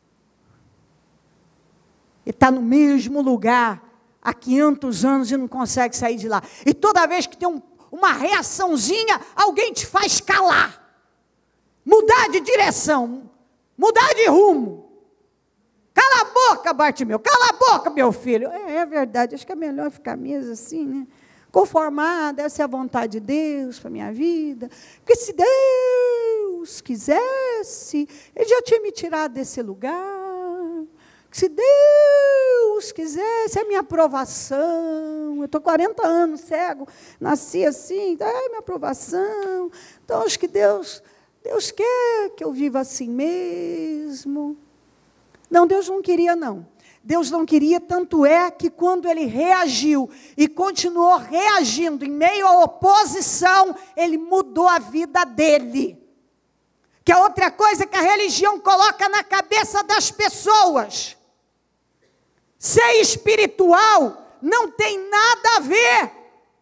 Speaker 1: E está no mesmo lugar há 500 anos e não consegue sair de lá. E toda vez que tem uma reaçãozinha, alguém te faz calar. Mudar de direção, mudar de rumo. Cala a boca, Bartimeu, cala a boca, meu filho. É verdade, acho que é melhor ficar mesmo assim, né? Conformar, deve ser a vontade de Deus para a minha vida. Porque se Deus Deus quisesse, Ele já tinha me tirado desse lugar. Se Deus quisesse, é minha aprovação. Eu estou 40 anos cego, nasci assim, é minha aprovação. Então, acho que Deus quer que eu viva assim mesmo. Não, Deus não queria, não. Deus não queria, tanto é que quando Ele reagiu e continuou reagindo em meio à oposição, Ele mudou a vida dele. Que é outra coisa que a religião coloca na cabeça das pessoas. Ser espiritual não tem nada a ver.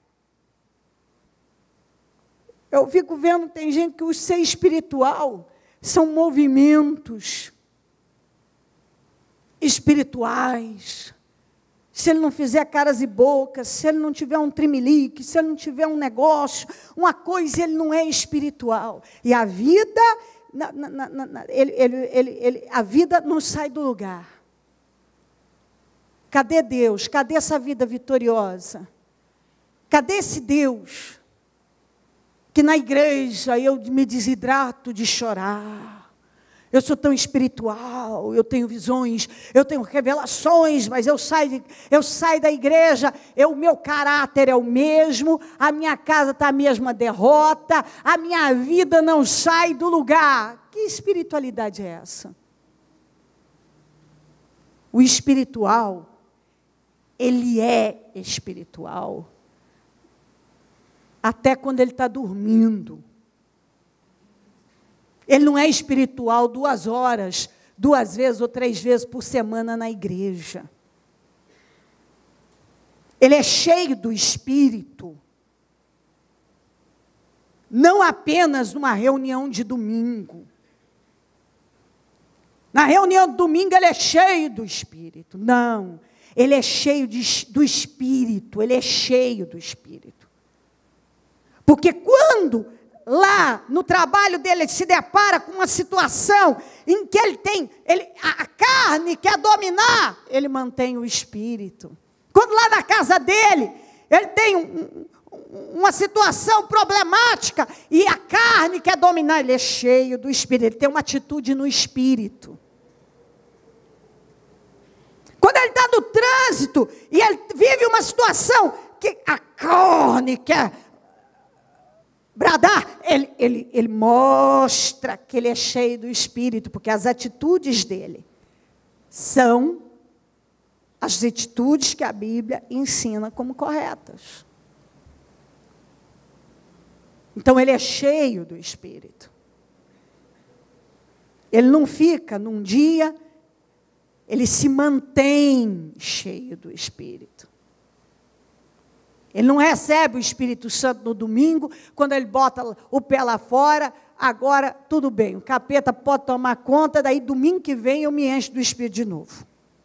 Speaker 1: Eu fico vendo, tem gente que o ser espiritual são movimentos espirituais. Se ele não fizer caras e bocas, se ele não tiver um trimelique, se ele não tiver um negócio, uma coisa, ele não é espiritual. E a vida, a vida não sai do lugar. Cadê Deus? Cadê essa vida vitoriosa? Cadê esse Deus? Que na igreja eu me desidrato de chorar. Eu sou tão espiritual, eu tenho visões, eu tenho revelações, mas eu saio da igreja, o meu caráter é o mesmo, a minha casa está a mesma derrota, a minha vida não sai do lugar. Que espiritualidade é essa? O espiritual, ele é espiritual, até quando ele está dormindo. Ele não é espiritual 2 horas, 2 vezes ou 3 vezes por semana na igreja. Ele é cheio do Espírito. Não apenas numa reunião de domingo. Na reunião de domingo ele é cheio do Espírito. Não, ele é cheio do Espírito. Ele é cheio do Espírito. Porque quando lá no trabalho dele ele se depara com uma situação em que a carne quer dominar, ele mantém o Espírito. Quando lá na casa dele, ele tem uma situação problemática e a carne quer dominar, ele é cheio do Espírito, ele tem uma atitude no Espírito. Quando ele está no trânsito e ele vive uma situação que a carne quer bradar, ele mostra que ele é cheio do Espírito, porque as atitudes dele são as atitudes que a Bíblia ensina como corretas. Então ele é cheio do Espírito. Ele não fica num dia, ele se mantém cheio do Espírito. Ele não recebe o Espírito Santo no domingo, quando ele bota o pé lá fora, agora tudo bem, o capeta pode tomar conta, daí domingo que vem eu me encho do Espírito de novo.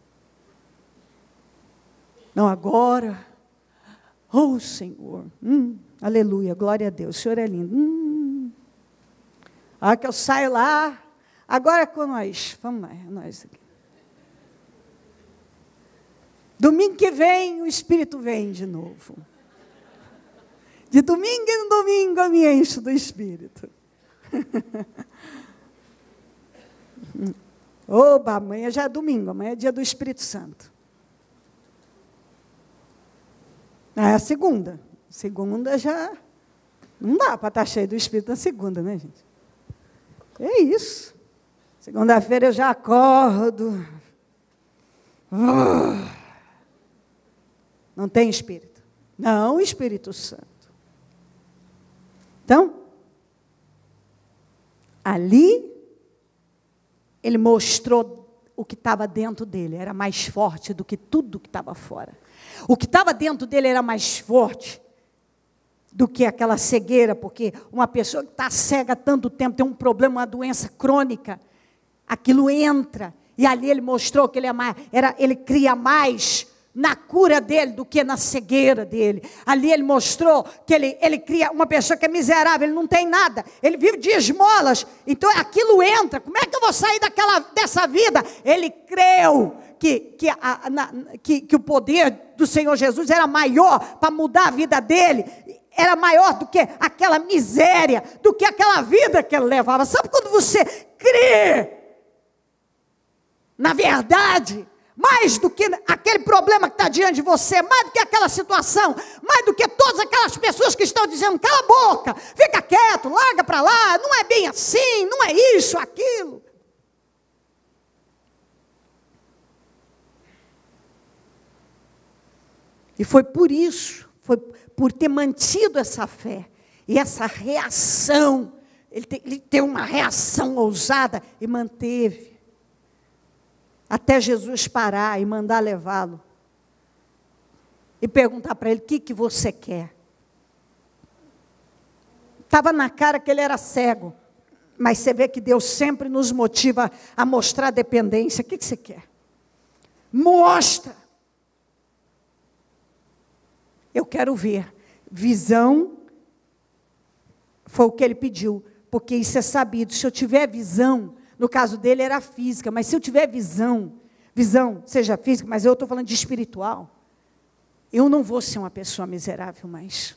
Speaker 1: Não, agora, oh Senhor, aleluia, glória a Deus, o Senhor é lindo. A hora que eu saio lá, agora é com nós, vamos lá, nós aqui. Domingo que vem, o Espírito vem de novo. De domingo em domingo eu me encho do Espírito. Oba, amanhã já é domingo, amanhã é dia do Espírito Santo. É a segunda. Segunda já não dá para estar cheio do Espírito na segunda, né, gente? É isso. Segunda-feira eu já acordo. Não tem Espírito. Não, o Espírito Santo. Então, ali, ele mostrou o que estava dentro dele. Era mais forte do que tudo que estava fora. O que estava dentro dele era mais forte do que aquela cegueira, porque uma pessoa que está cega há tanto tempo, tem um problema, uma doença crônica, aquilo entra, e ali ele mostrou que ele cria mais na cura dele do que na cegueira dele. Ali ele mostrou que ele cria uma pessoa que é miserável, ele não tem nada, ele vive de esmolas, então aquilo entra. Como é que eu vou sair dessa vida? Ele creu que o poder do Senhor Jesus era maior para mudar a vida dele. era maior do que aquela miséria, do que aquela vida que ele levava. Sabe quando você crê na verdade, mais do que aquele problema que está diante de você, mais do que aquela situação, mais do que todas aquelas pessoas que estão dizendo, cala a boca, fica quieto, larga para lá, não é bem assim, não é isso, aquilo. E foi por isso, foi por ter mantido essa fé e essa reação, ele teve uma reação ousada e manteve, até Jesus parar e mandar levá-lo, e perguntar para ele, o que você quer? Estava na cara que ele era cego, mas você vê que Deus sempre nos motiva a mostrar dependência. O que você quer? Mostra. Eu quero ver. Visão foi o que ele pediu, porque isso é sabido. Se eu tiver visão, no caso dele era física, mas se eu tiver visão seja física, mas eu estou falando de espiritual, eu não vou ser uma pessoa miserável mais.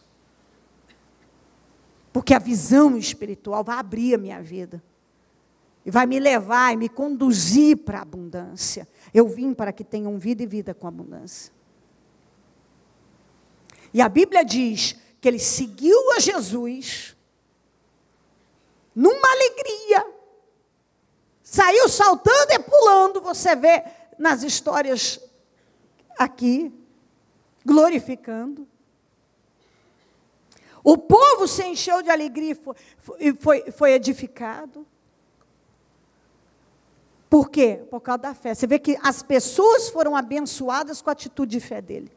Speaker 1: Porque a visão espiritual vai abrir a minha vida. E vai me levar e me conduzir para a abundância. Eu vim para que tenham vida e vida com abundância. E a Bíblia diz que ele seguiu a Jesus numa alegria. Saiu saltando e pulando, você vê nas histórias aqui, glorificando. O povo se encheu de alegria e foi edificado. Por quê? Por causa da fé. Você vê que as pessoas foram abençoadas com a atitude de fé dele.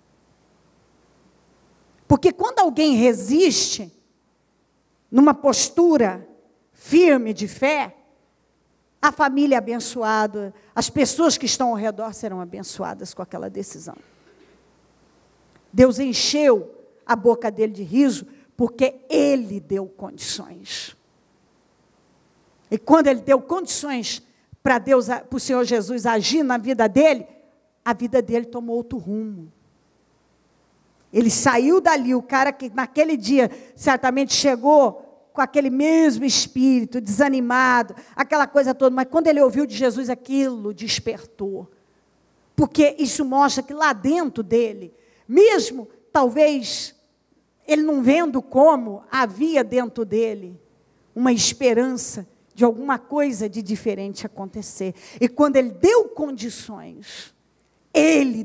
Speaker 1: Porque quando alguém resiste, numa postura firme de fé, a família é abençoada, as pessoas que estão ao redor serão abençoadas com aquela decisão. Deus encheu a boca dele de riso, porque ele deu condições. E quando ele deu condições para Deus, para o Senhor Jesus agir na vida dele, a vida dele tomou outro rumo. Ele saiu dali, o cara que naquele dia certamente chegou com aquele mesmo espírito, desanimado, aquela coisa toda, mas quando ele ouviu de Jesus, aquilo despertou. Porque isso mostra que lá dentro dele, mesmo talvez ele não vendo como, havia dentro dele uma esperança de alguma coisa de diferente acontecer. E quando ele deu condições, ele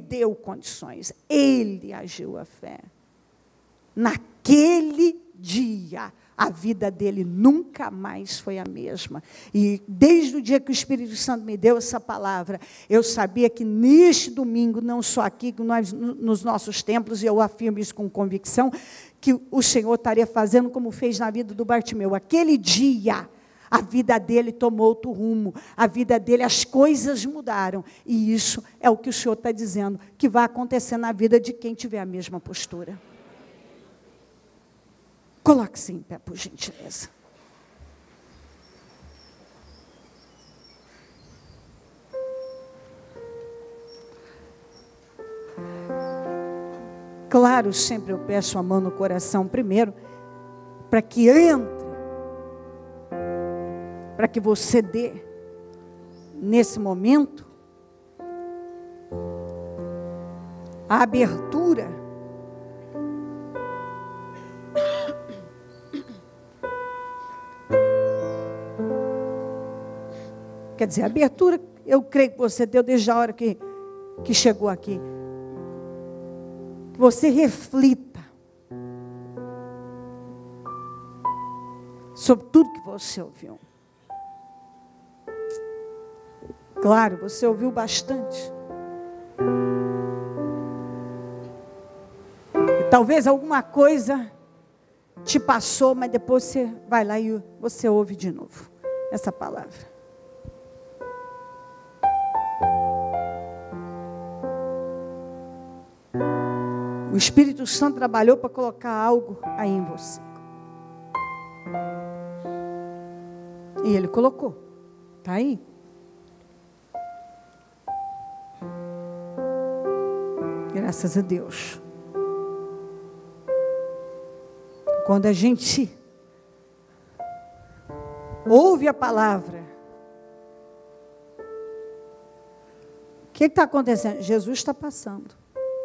Speaker 1: agiu a fé. Naquele dia, a vida dele nunca mais foi a mesma. E desde o dia que o Espírito Santo me deu essa palavra, eu sabia que neste domingo, não só aqui, nos nossos templos, e eu afirmo isso com convicção, que o Senhor estaria fazendo como fez na vida do Bartimeu. Aquele dia, a vida dele tomou outro rumo, a vida dele, as coisas mudaram. E isso é o que o Senhor está dizendo, que vai acontecer na vida de quem tiver a mesma postura. Coloque-se em pé, por gentileza. Claro, sempre eu peço a mão no coração primeiro, para que entre, para que você dê, nesse momento, a abertura. Quer dizer, a abertura, eu creio que você deu desde a hora que chegou aqui. Que você reflita sobre tudo que você ouviu. Claro, você ouviu bastante. E talvez alguma coisa te passou, mas depois você vai lá e você ouve de novo essa palavra. O Espírito Santo trabalhou para colocar algo aí em você. E Ele colocou. Está aí. Graças a Deus. Quando a gente ouve a palavra, o que está acontecendo? Jesus está passando.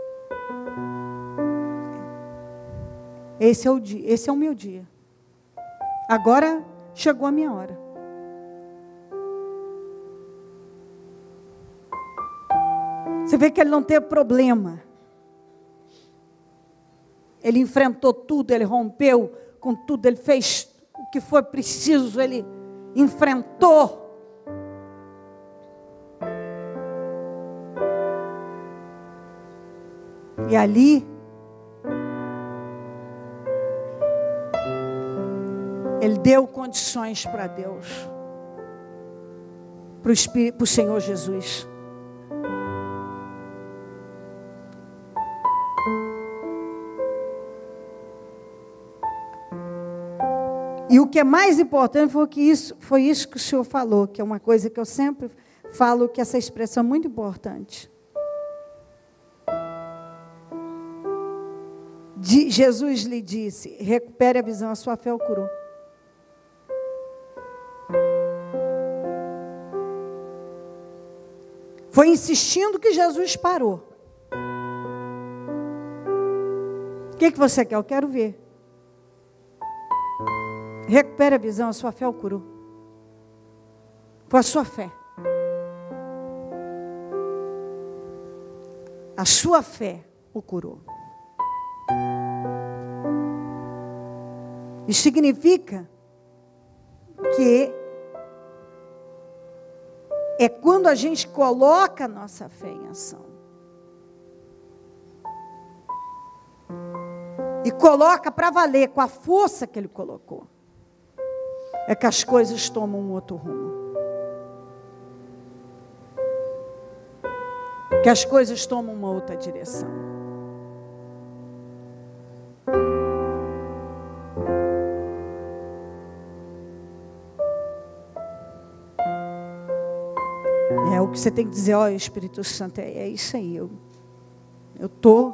Speaker 1: Esse é o meu dia. Agora chegou a minha hora. Você vê que ele não teve problema. Ele enfrentou tudo, ele rompeu com tudo, ele fez o que foi preciso, ele enfrentou. E ali, ele deu condições para Deus, para o Senhor Jesus. E o que é mais importante foi isso que o Senhor falou, que é uma coisa que eu sempre falo, que essa expressão é muito importante. Jesus lhe disse: recupere a visão, a sua fé o curou. Foi insistindo que Jesus parou. O que você quer? Eu quero ver. Recupere a visão, a sua fé o curou. Foi a sua fé. A sua fé o curou. Isso significa que é quando a gente coloca a nossa fé em ação. E coloca para valer com a força que ele colocou. É que as coisas tomam um outro rumo. Que as coisas tomam uma outra direção. É o que você tem que dizer: ó, Espírito Santo, é isso aí. Eu estou...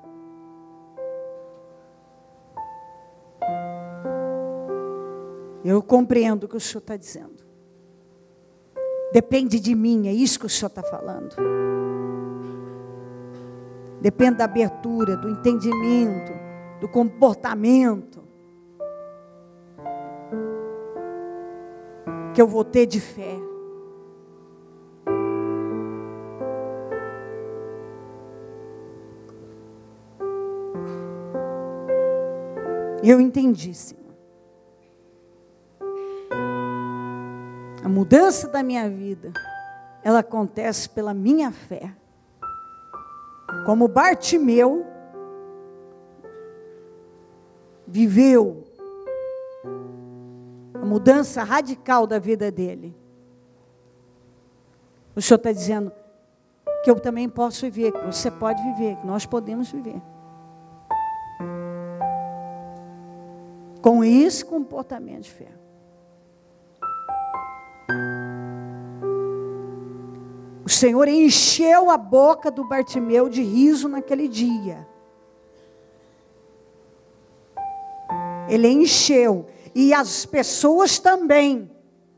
Speaker 1: Eu compreendo o que o Senhor está dizendo. Depende de mim, é isso que o Senhor está falando. Depende da abertura, do entendimento, do comportamento que eu vou ter de fé. Eu entendi, Senhor. A mudança da minha vida, ela acontece pela minha fé. Como Bartimeu viveu a mudança radical da vida dele. O Senhor está dizendo que eu também posso viver, que você pode viver, que nós podemos viver. Com esse comportamento de fé. O Senhor encheu a boca do Bartimeu de riso naquele dia. Ele encheu. E as pessoas também.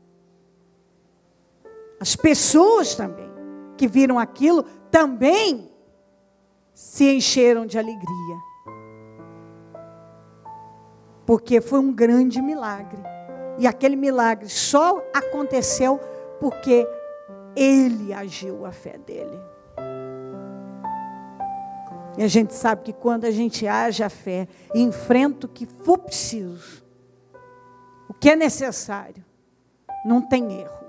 Speaker 1: As pessoas também que viram aquilo também se encheram de alegria. Porque foi um grande milagre. E aquele milagre só aconteceu porque ele agiu a fé dele. E a gente sabe que quando a gente age a fé e enfrenta o que for preciso, o que é necessário, não tem erro.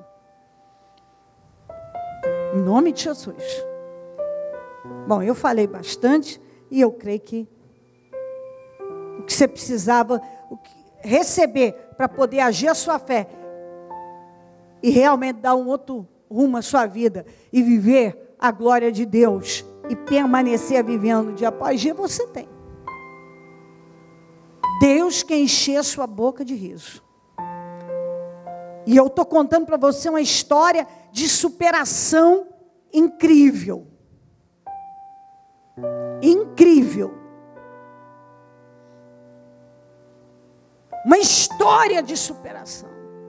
Speaker 1: Em nome de Jesus. Bom, eu falei bastante e eu creio que o que você precisava receber para poder agir a sua fé e realmente dar um outro rumo à sua vida e viver a glória de Deus e permanecer vivendo dia após dia, você tem. Deus quer encher a sua boca de riso. E eu estou contando para você uma história de superação incrível. Incrível. uma história de superação,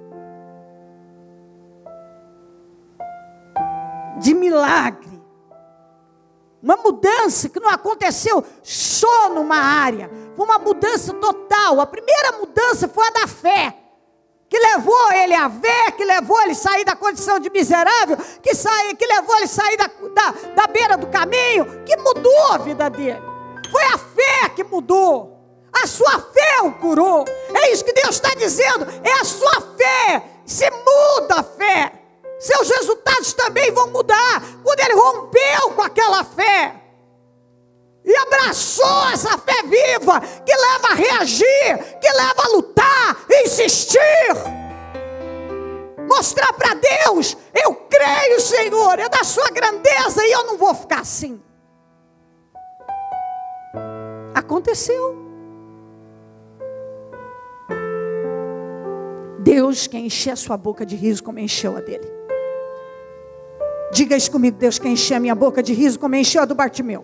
Speaker 1: de milagre, uma mudança que não aconteceu só numa área, foi uma mudança total. A primeira mudança foi a da fé, que levou ele a ver, que levou ele a sair da condição de miserável, que levou ele a sair da beira do caminho, que mudou a vida dele. Foi a fé que mudou. A sua fé o curou. É isso que Deus está dizendo. É a sua fé. Se muda a fé, seus resultados também vão mudar. Quando ele rompeu com aquela fé e abraçou essa fé viva, que leva a reagir, que leva a lutar, insistir, mostrar para Deus: eu creio, Senhor, é da sua grandeza e eu não vou ficar assim. Aconteceu. Deus quer encher a sua boca de riso como encheu a dele. Diga isso comigo: Deus quer encher a minha boca de riso como encheu a do Bartimeu.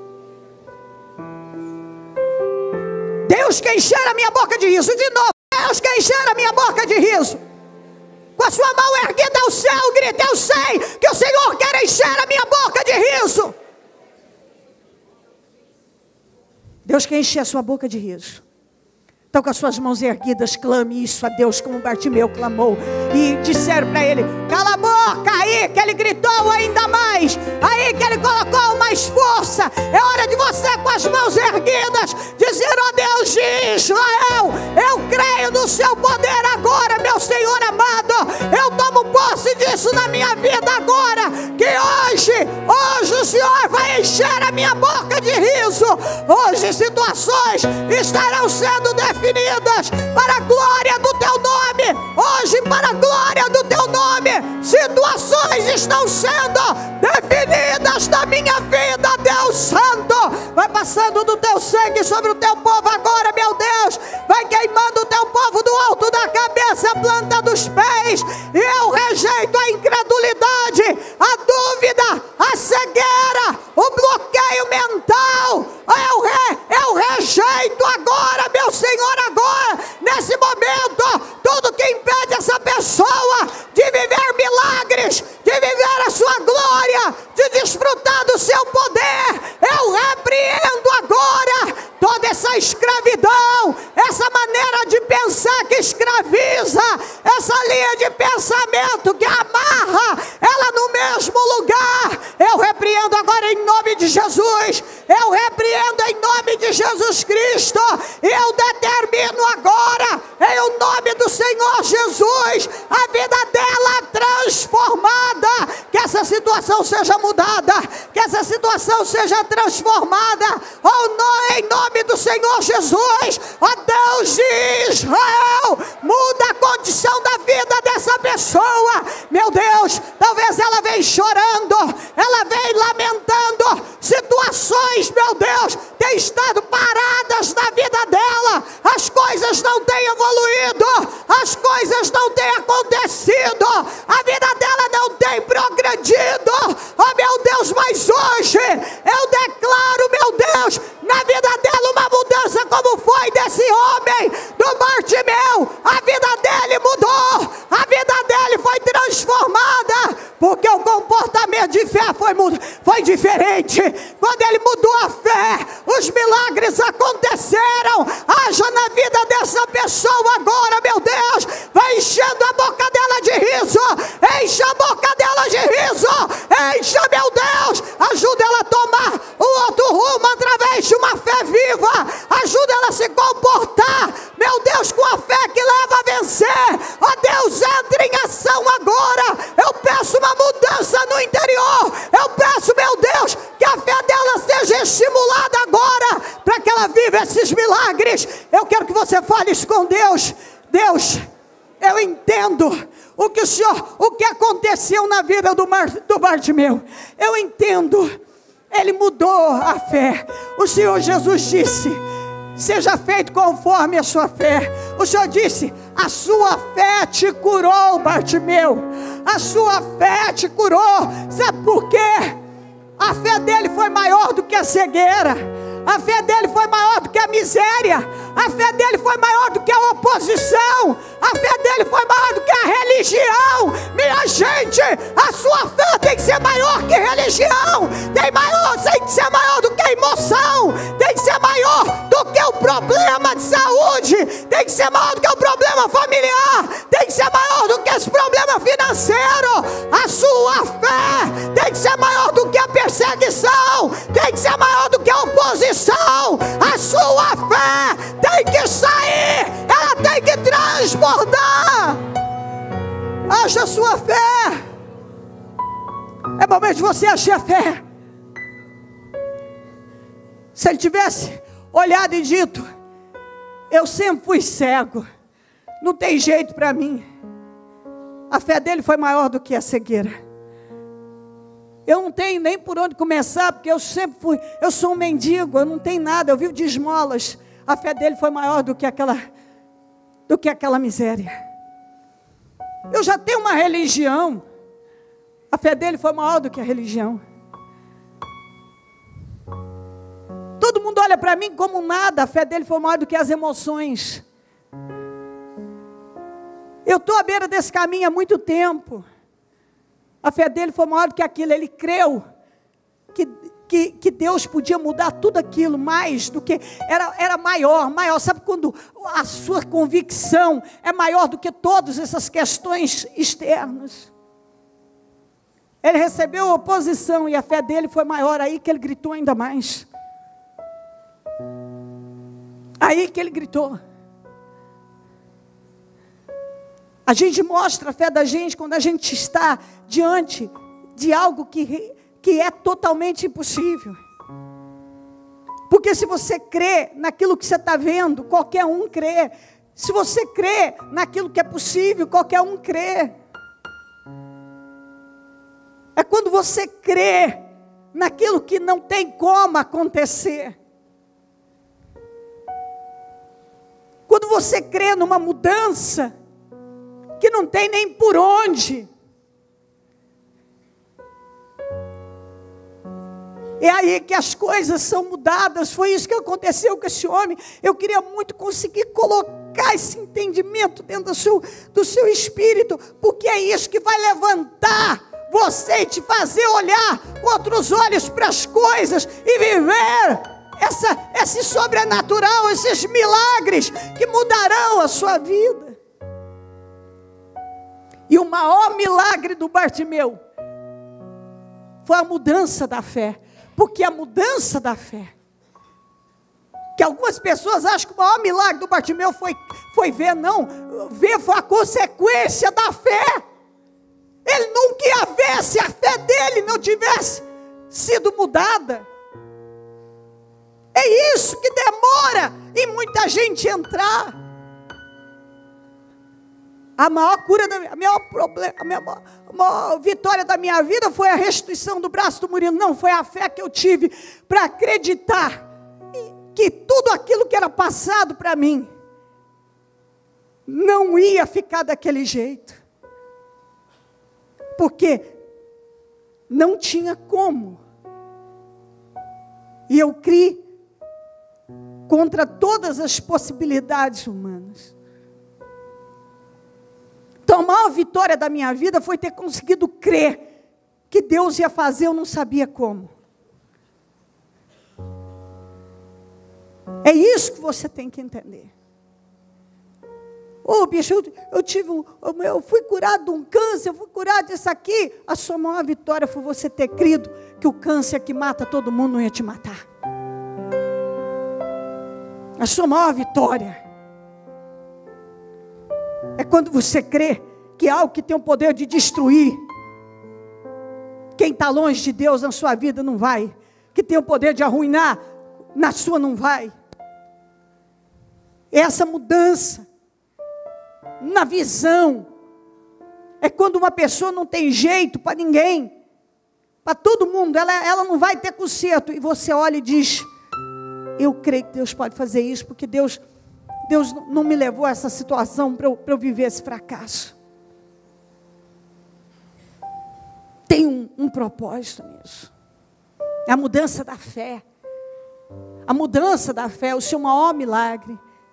Speaker 1: Deus quer encher a minha boca de riso. De novo, Deus quer encher a minha boca de riso. Com a sua mão erguida ao céu, grita: eu sei que o Senhor quer encher a minha boca de riso. Deus quer encher a sua boca de riso. Então, com as suas mãos erguidas, clame isso a Deus, como Bartimeu clamou. E disseram para ele: cala a boca. Aí que ele gritou ainda mais. Aí que ele colocou mais força. É hora de você, com as mãos erguidas, dizer: ó Deus de Israel, eu creio no seu poder agora, meu Senhor amado. Eu tomo posse disso na minha vida agora. Que hoje o Senhor vai encher a minha boca de riso. Hoje situações estarão sendo definidas para a glória do teu nome. Hoje, para a glória do teu nome, situações estão sendo definidas na minha vida, Deus Santo. Vai passando do teu sangue sobre o teu povo agora, meu Deus. Vai queimando o teu povo do alto da cabeça à planta dos pés. E eu rejeito a incredulidade, a dúvida, a cegueira, o bloqueio mental. Eu rejeito agora, meu Senhor, agora, nesse momento, tudo que impede essa pessoa de viver milagres, de viver a sua glória, de desfrutar do seu poder. Eu repreendo agora toda essa escravidão, essa maneira de pensar que escraviza, essa linha de pensamento que amarra ela no mesmo lugar. Eu repreendo agora em nome de Jesus. Eu repreendo em nome de Jesus Cristo. E eu determino agora, em o nome do Senhor Jesus, a vida dela transformada. Que essa situação seja mudada, que essa situação seja transformada. Em nome do Senhor Jesus, ó Deus de Israel, muda a condição da vida dessa pessoa. Meu Deus, talvez ela venha chorando, ela vem lamentando situações, meu Deus, têm estado paradas na vida dela. As coisas não têm evoluído, as coisas não têm acontecido, a vida dela não tem progredido. Oh meu Deus, mas hoje eu declaro, meu Deus, na vida dela uma mudança como foi desse homem do Bartimeu. A vida dele mudou, a vida dele foi transformada, porque o comportamento de fé foi diferente. Quando ele mudou a fé, os milagres aconteceram. Haja na vida dessa pessoa agora, meu Deus, vai enchendo a boca dela de riso, enche a boca dela de riso, encha, meu Deus, ajuda ela a tomar um outro rumo através de uma fé viva, ajuda ela a se comportar, meu Deus, com a fé que leva a vencer. Ó Deus, entre em ação agora. Eu peço uma mudança no interior, eu peço, meu Deus, que a fé dela seja estimulada agora, para que ela viva esses milagres. Eu quero que você fale isso com Deus. Deus, eu entendo o que aconteceu na vida do Bartimeu. Eu entendo, ele mudou a fé. O Senhor Jesus disse: seja feito conforme a sua fé. O Senhor disse: a sua fé te curou, Bartimeu. A sua fé te curou. Sabe por quê? A fé dele foi maior do que a cegueira. A fé dele foi maior do que a miséria. A fé dele foi maior do que a oposição. A fé dele foi maior do que a religião. Minha gente, a sua fé tem que ser maior que religião. Tem que ser maior do que a emoção. Tem que ser maior do que o problema de saúde. Tem que ser maior do que o problema familiar. Tem que ser maior do que esse problema financeiro. A sua fé tem que ser maior do que a perseguição. Tem que ser maior do que a oposição. A sua fé tem que sair. Ela tem que transbordar. Acha a sua fé. É momento de você achar a fé. Se ele tivesse olhado e dito: eu sempre fui cego, não tem jeito para mim. A fé dele foi maior do que a cegueira. Eu não tenho nem por onde começar, porque eu sou um mendigo, eu não tenho nada, eu vivo de esmolas. A fé dele foi maior do que aquela miséria. Eu já tenho uma religião. A fé dele foi maior do que a religião. Todo mundo olha para mim como nada. A fé dele foi maior do que as emoções. Eu estou à beira desse caminho há muito tempo. A fé dele foi maior do que aquilo. Ele creu que Deus podia mudar tudo aquilo, mais do que era maior. Sabe quando a sua convicção é maior do que todas essas questões externas? Ele recebeu oposição e a fé dele foi maior. Aí que ele gritou ainda mais. Aí que ele gritou. A gente mostra a fé da gente quando a gente está diante de algo que é totalmente impossível. Porque se você crê naquilo que você está vendo, qualquer um crê. Se você crê naquilo que é possível, qualquer um crê. É quando você crê naquilo que não tem como acontecer. Quando você crê numa mudança que não tem nem por onde. É aí que as coisas são mudadas. Foi isso que aconteceu com esse homem. Eu queria muito conseguir colocar esse entendimento dentro do seu espírito, porque é isso que vai levantar você e te fazer olhar com outros olhos para as coisas e viver esse sobrenatural, esses milagres que mudarão a sua vida. E o maior milagre do Bartimeu foi a mudança da fé. Porque a mudança da fé, que algumas pessoas acham que o maior milagre do Bartimeu foi ver, não. Ver foi a consequência da fé. Ele nunca ia ver se a fé dele não tivesse sido mudada. É isso que demora em muita gente entrar. A maior cura, a maior vitória da minha vida foi a restituição do braço do Murilo. Não, foi a fé que eu tive para acreditar que tudo aquilo que era passado para mim não ia ficar daquele jeito. Porque não tinha como. E eu criei contra todas as possibilidades humanas. Então a maior vitória da minha vida foi ter conseguido crer que Deus ia fazer, eu não sabia como. É isso que você tem que entender. Bicho, eu fui curado de um câncer, eu fui curado disso aqui. A sua maior vitória foi você ter crido que o câncer que mata todo mundo não ia te matar. A sua maior vitória é quando você crê que é algo que tem o poder de destruir. Quem está longe de Deus na sua vida não vai. Que tem o poder de arruinar, na sua não vai. Essa mudança na visão é quando uma pessoa não tem jeito para ninguém, para todo mundo, ela não vai ter conserto. E você olha e diz: eu creio que Deus pode fazer isso, porque Deus não me levou a essa situação para eu viver esse fracasso. Tem um propósito nisso. É a mudança da fé. A mudança da fé, o seu maior milagre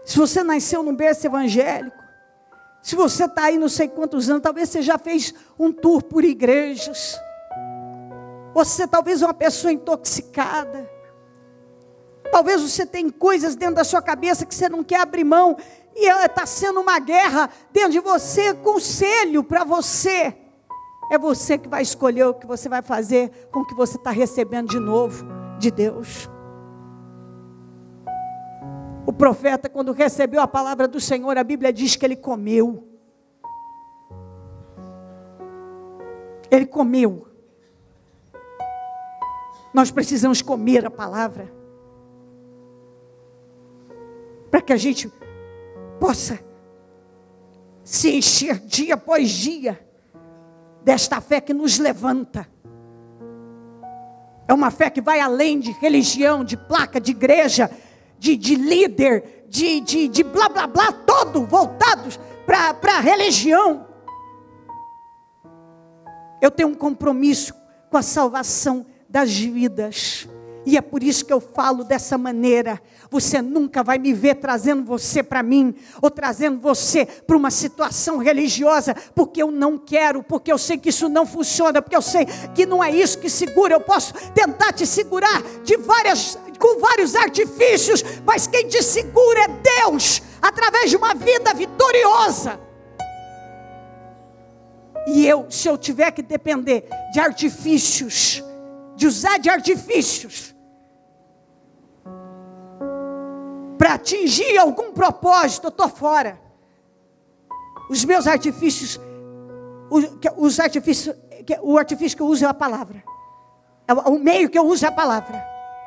Speaker 1: Se você nasceu num berço evangélico, se você está aí não sei quantos anos, talvez você já fez um tour por igrejas. Você talvez é uma pessoa intoxicada. Talvez você tenha coisas dentro da sua cabeça que você não quer abrir mão. E está sendo uma guerra dentro de você. Conselho para você. É você que vai escolher o que você vai fazer com o que você está recebendo de novo de Deus. O profeta, quando recebeu a palavra do Senhor, a Bíblia diz que ele comeu. Ele comeu. Nós precisamos comer a palavra, para que a gente possa se encher dia após dia desta fé que nos levanta. É uma fé que vai além de religião, de placa, de igreja, de líder, de blá blá blá, todo voltados para a religião. Eu tenho um compromisso com a salvação das vidas. E é por isso que eu falo dessa maneira. Você nunca vai me ver trazendo você para mim, ou trazendo você para uma situação religiosa, porque eu não quero, porque eu sei que isso não funciona, porque eu sei que não é isso que segura. Eu posso tentar te segurar com vários artifícios, mas quem te segura é Deus, através de uma vida vitoriosa. E se eu tiver que depender de artifícios, de usar de artifícios para atingir algum propósito, eu estou fora. Os meus artifícios, o artifício que eu uso é a palavra. O meio que eu uso é a palavra.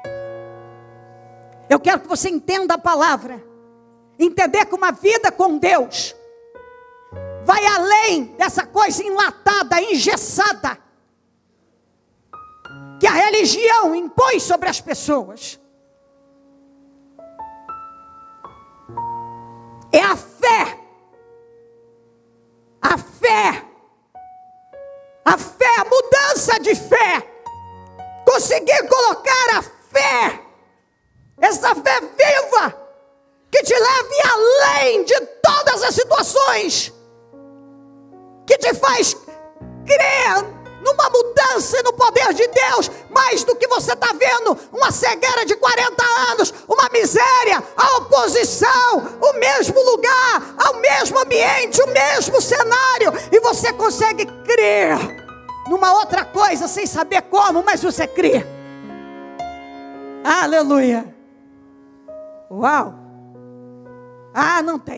Speaker 1: Eu quero que você entenda a palavra. Entender que uma vida com Deus vai além dessa coisa enlatada, engessada, que a religião impõe sobre as pessoas. É a fé. A fé. A fé, a mudança de fé. Conseguir colocar a fé, essa fé viva, que te leve além de todas as situações, que te faz crer numa mudança e no poder de Deus, mais do que você está vendo, uma cegueira de 40 anos, uma miséria, a oposição, o mesmo lugar, o mesmo ambiente, o mesmo cenário, e você consegue crer numa outra coisa, sem saber como, mas você crê. Aleluia. Uau. Não tem.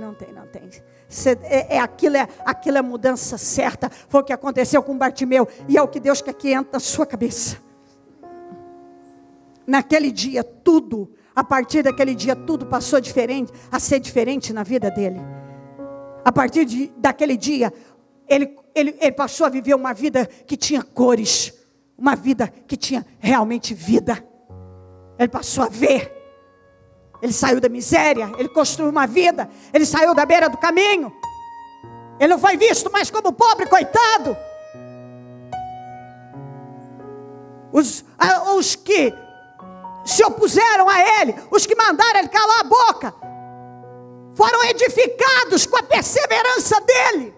Speaker 1: Aquilo é a mudança certa. Foi o que aconteceu com Bartimeu. E é o que Deus quer que entre na sua cabeça. Naquele dia, a partir daquele dia, tudo passou a ser diferente na vida dele. A partir daquele dia, ele passou a viver uma vida que tinha cores. Uma vida que tinha realmente vida. Ele passou a ver. Ele saiu da miséria, ele construiu uma vida, ele saiu da beira do caminho. Ele não foi visto mais como pobre, coitado. Os que se opuseram a ele, os que mandaram ele calar a boca, foram edificados com a perseverança dele.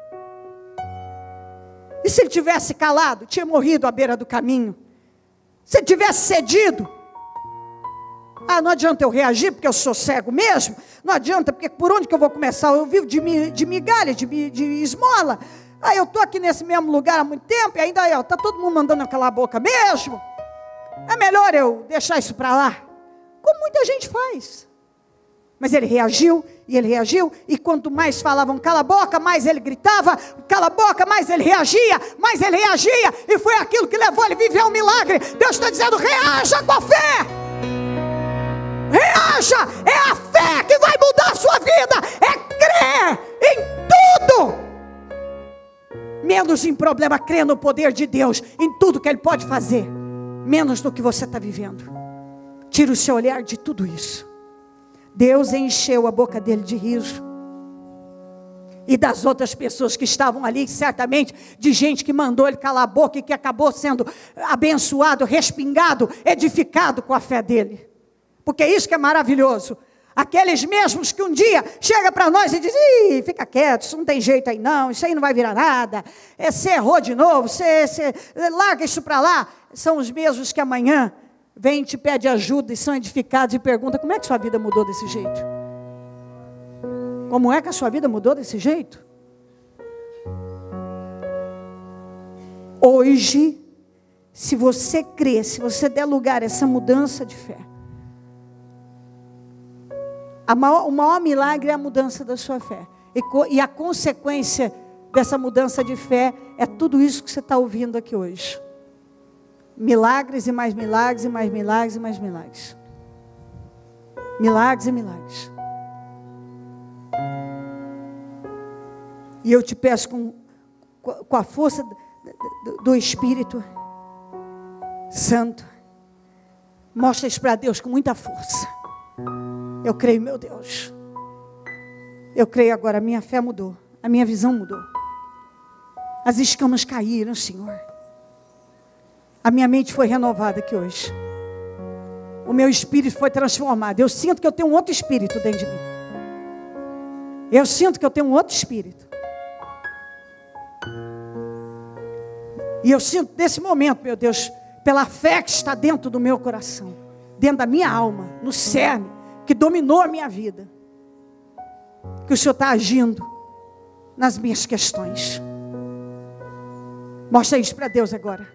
Speaker 1: E se ele tivesse calado, tinha morrido à beira do caminho. Se ele tivesse cedido, não adianta eu reagir porque eu sou cego mesmo. Não adianta, porque por onde que eu vou começar? Eu vivo de migalha, de esmola. Eu estou aqui nesse mesmo lugar há muito tempo e ainda está todo mundo mandando eu calar a boca mesmo. É melhor eu deixar isso para lá. Como muita gente faz. Mas ele reagiu, e quanto mais falavam cala a boca, mais ele gritava, cala a boca, mais ele reagia, e foi aquilo que levou ele a viver um milagre. Deus está dizendo, reaja com a fé. Reaja, é a fé que vai mudar a sua vida, é crer em tudo, menos em problema, crer no poder de Deus, em tudo que Ele pode fazer, menos do que você está vivendo. Tira o seu olhar de tudo isso. Deus encheu a boca dele de riso, e das outras pessoas que estavam ali, certamente de gente que mandou ele calar a boca, e que acabou sendo abençoado, respingado, edificado com a fé dele. Porque é isso que é maravilhoso. Aqueles mesmos que um dia chega para nós e diz: ih, fica quieto, isso não tem jeito aí não, isso aí não vai virar nada, você errou de novo, você larga isso para lá. São os mesmos que amanhã vêm e te pedem ajuda e são edificados e perguntam: como é que sua vida mudou desse jeito? Como é que a sua vida mudou desse jeito? Hoje, se você crer, se você der lugar a essa mudança de fé, o maior milagre é a mudança da sua fé. E a consequência dessa mudança de fé é tudo isso que você está ouvindo aqui hoje. Milagres e mais milagres e mais milagres e mais milagres. Milagres e milagres. E eu te peço com a força do Espírito Santo, mostra isso para Deus com muita força. Eu creio, meu Deus. Eu creio agora, a minha fé mudou. A minha visão mudou. As escamas caíram, Senhor. A minha mente foi renovada aqui hoje. O meu espírito foi transformado. Eu sinto que eu tenho um outro espírito dentro de mim. Eu sinto que eu tenho um outro espírito. E eu sinto nesse momento, meu Deus, pela fé que está dentro do meu coração, dentro da minha alma, no cerne, que dominou a minha vida, que o Senhor está agindo nas minhas questões. Mostra isso para Deus agora.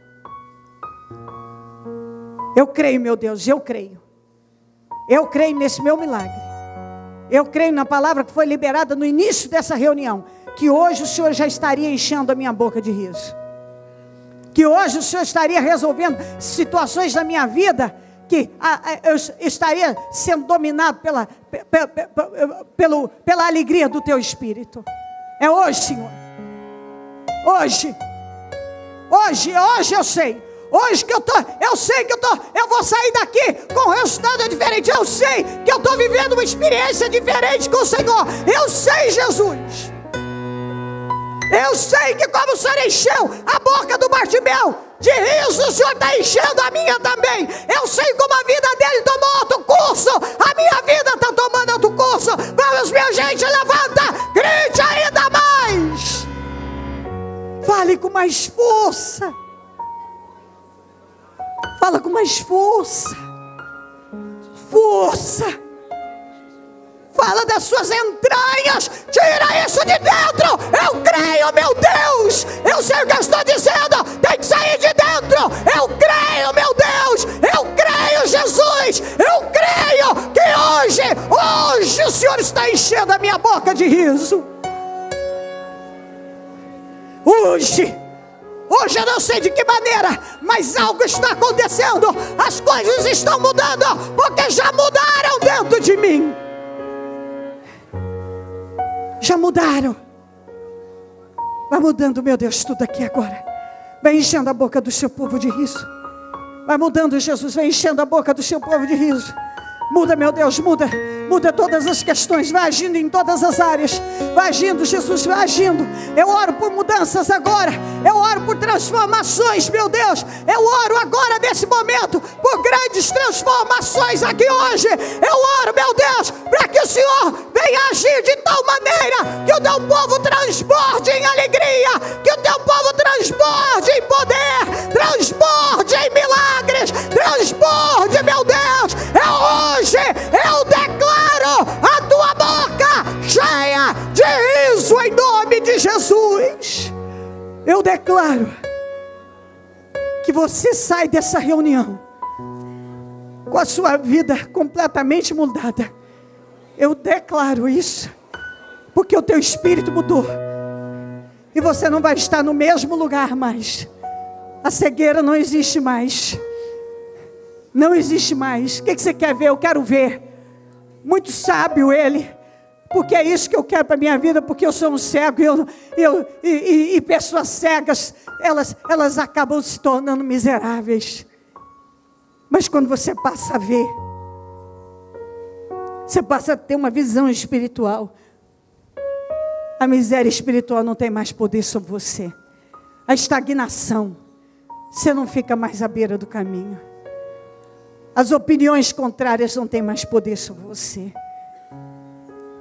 Speaker 1: Eu creio, meu Deus, eu creio. Eu creio nesse meu milagre. Eu creio na palavra que foi liberada no início dessa reunião, que hoje o Senhor já estaria enchendo a minha boca de riso. Que hoje o Senhor estaria resolvendo situações da minha vida, que eu estaria sendo dominado pela alegria do Teu Espírito. É hoje, Senhor. Hoje eu sei. Hoje que eu sei que eu vou sair daqui com um resultado diferente. Eu sei que eu estou vivendo uma experiência diferente com o Senhor. Eu sei, Jesus. Eu sei que como o Senhor encheu a boca do Bartimeu de riso, o Senhor está enchendo a minha também. Eu sei como a vida dele tomou outro curso, a minha vida está tomando outro curso. Vamos, minha gente, levanta, grite ainda mais. Fale com mais força. Fala com mais força. Força. Fala das suas entranhas. Tira isso de dentro. Eu creio, meu Deus. Eu sei o que eu estou dizendo. Tem que sair de dentro. Eu creio, meu Deus. Eu creio, Jesus. Eu creio que hoje o Senhor está enchendo a minha boca de riso. Hoje eu não sei de que maneira, mas algo está acontecendo. As coisas estão mudando, porque já mudaram dentro de mim. Já mudaram. Vai mudando, meu Deus, tudo aqui agora. Vai enchendo a boca do seu povo de riso. Vai mudando, Jesus, vai enchendo a boca do seu povo de riso. Muda, meu Deus, muda. Muda todas as questões, vai agindo em todas as áreas. Vai agindo, Jesus, vai agindo. Eu oro por mudanças agora. Eu oro por transformações, meu Deus. Eu oro agora, nesse momento, por grandes transformações aqui hoje. Eu oro, meu Deus, para que o Senhor venha agir de tal maneira que o teu povo transborde em alegria, que o teu povo transborde em poder, transborde em milagres, transborde, meu Deus. Hoje eu declaro a tua boca cheia de riso em nome de Jesus. Eu declaro que você sai dessa reunião com a sua vida completamente mudada. Eu declaro isso, porque o teu espírito mudou e você não vai estar no mesmo lugar mais. A cegueira não existe mais. Não existe mais. O que você quer ver? Eu quero ver. Muito sábio ele, porque é isso que eu quero para a minha vida, porque eu sou um cego e pessoas cegas, elas acabam se tornando miseráveis. Mas quando você passa a ver, você passa a ter uma visão espiritual, a miséria espiritual não tem mais poder sobre você. A estagnação, você não fica mais à beira do caminho. As opiniões contrárias não têm mais poder sobre você.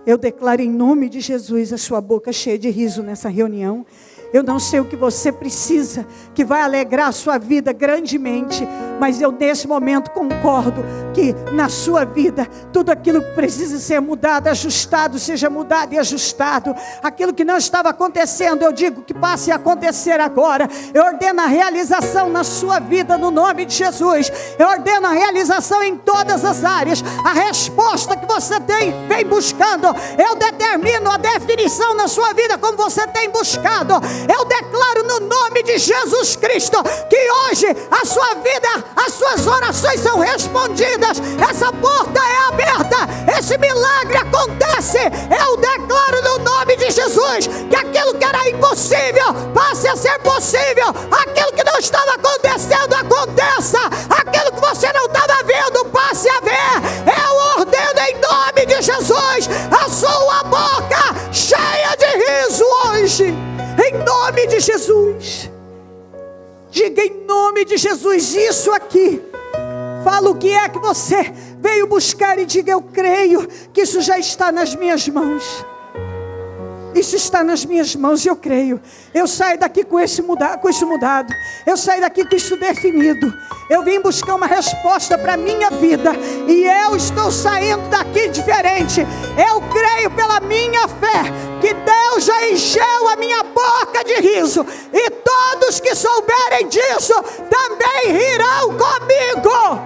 Speaker 1: Eu declaro em nome de Jesus a sua boca cheia de riso nessa reunião. Eu não sei o que você precisa, que vai alegrar a sua vida grandemente, mas eu nesse momento concordo que na sua vida, tudo aquilo que precisa ser mudado, ajustado, seja mudado e ajustado. Aquilo que não estava acontecendo, eu digo que passe a acontecer agora. Eu ordeno a realização na sua vida no nome de Jesus. Eu ordeno a realização em todas as áreas. A resposta que você vem buscando, eu determino a definição na sua vida como você tem buscado. Eu declaro no nome de Jesus Cristo que hoje a sua vida, as suas orações são respondidas. Essa porta é aberta, esse milagre acontece. Eu declaro no nome de Jesus que aquilo que era impossível passe a ser possível. Aquilo que não estava acontecendo, aconteça. Aquilo que você não estava vendo, passe a ver. Eu ordeno em nome de Jesus a sua boca cheia de riso hoje. Em nome de Jesus. Diga em nome de Jesus isso aqui. Fala o que é que você veio buscar e diga: eu creio que isso já está nas minhas mãos. Isso está nas minhas mãos, eu creio. Eu saio daqui com isso mudado. Eu saio daqui com isso definido. Eu vim buscar uma resposta para a minha vida. E eu estou saindo daqui diferente. Eu creio pela minha fé que Deus já encheu a minha boca de riso. E todos que souberem disso também rirão comigo.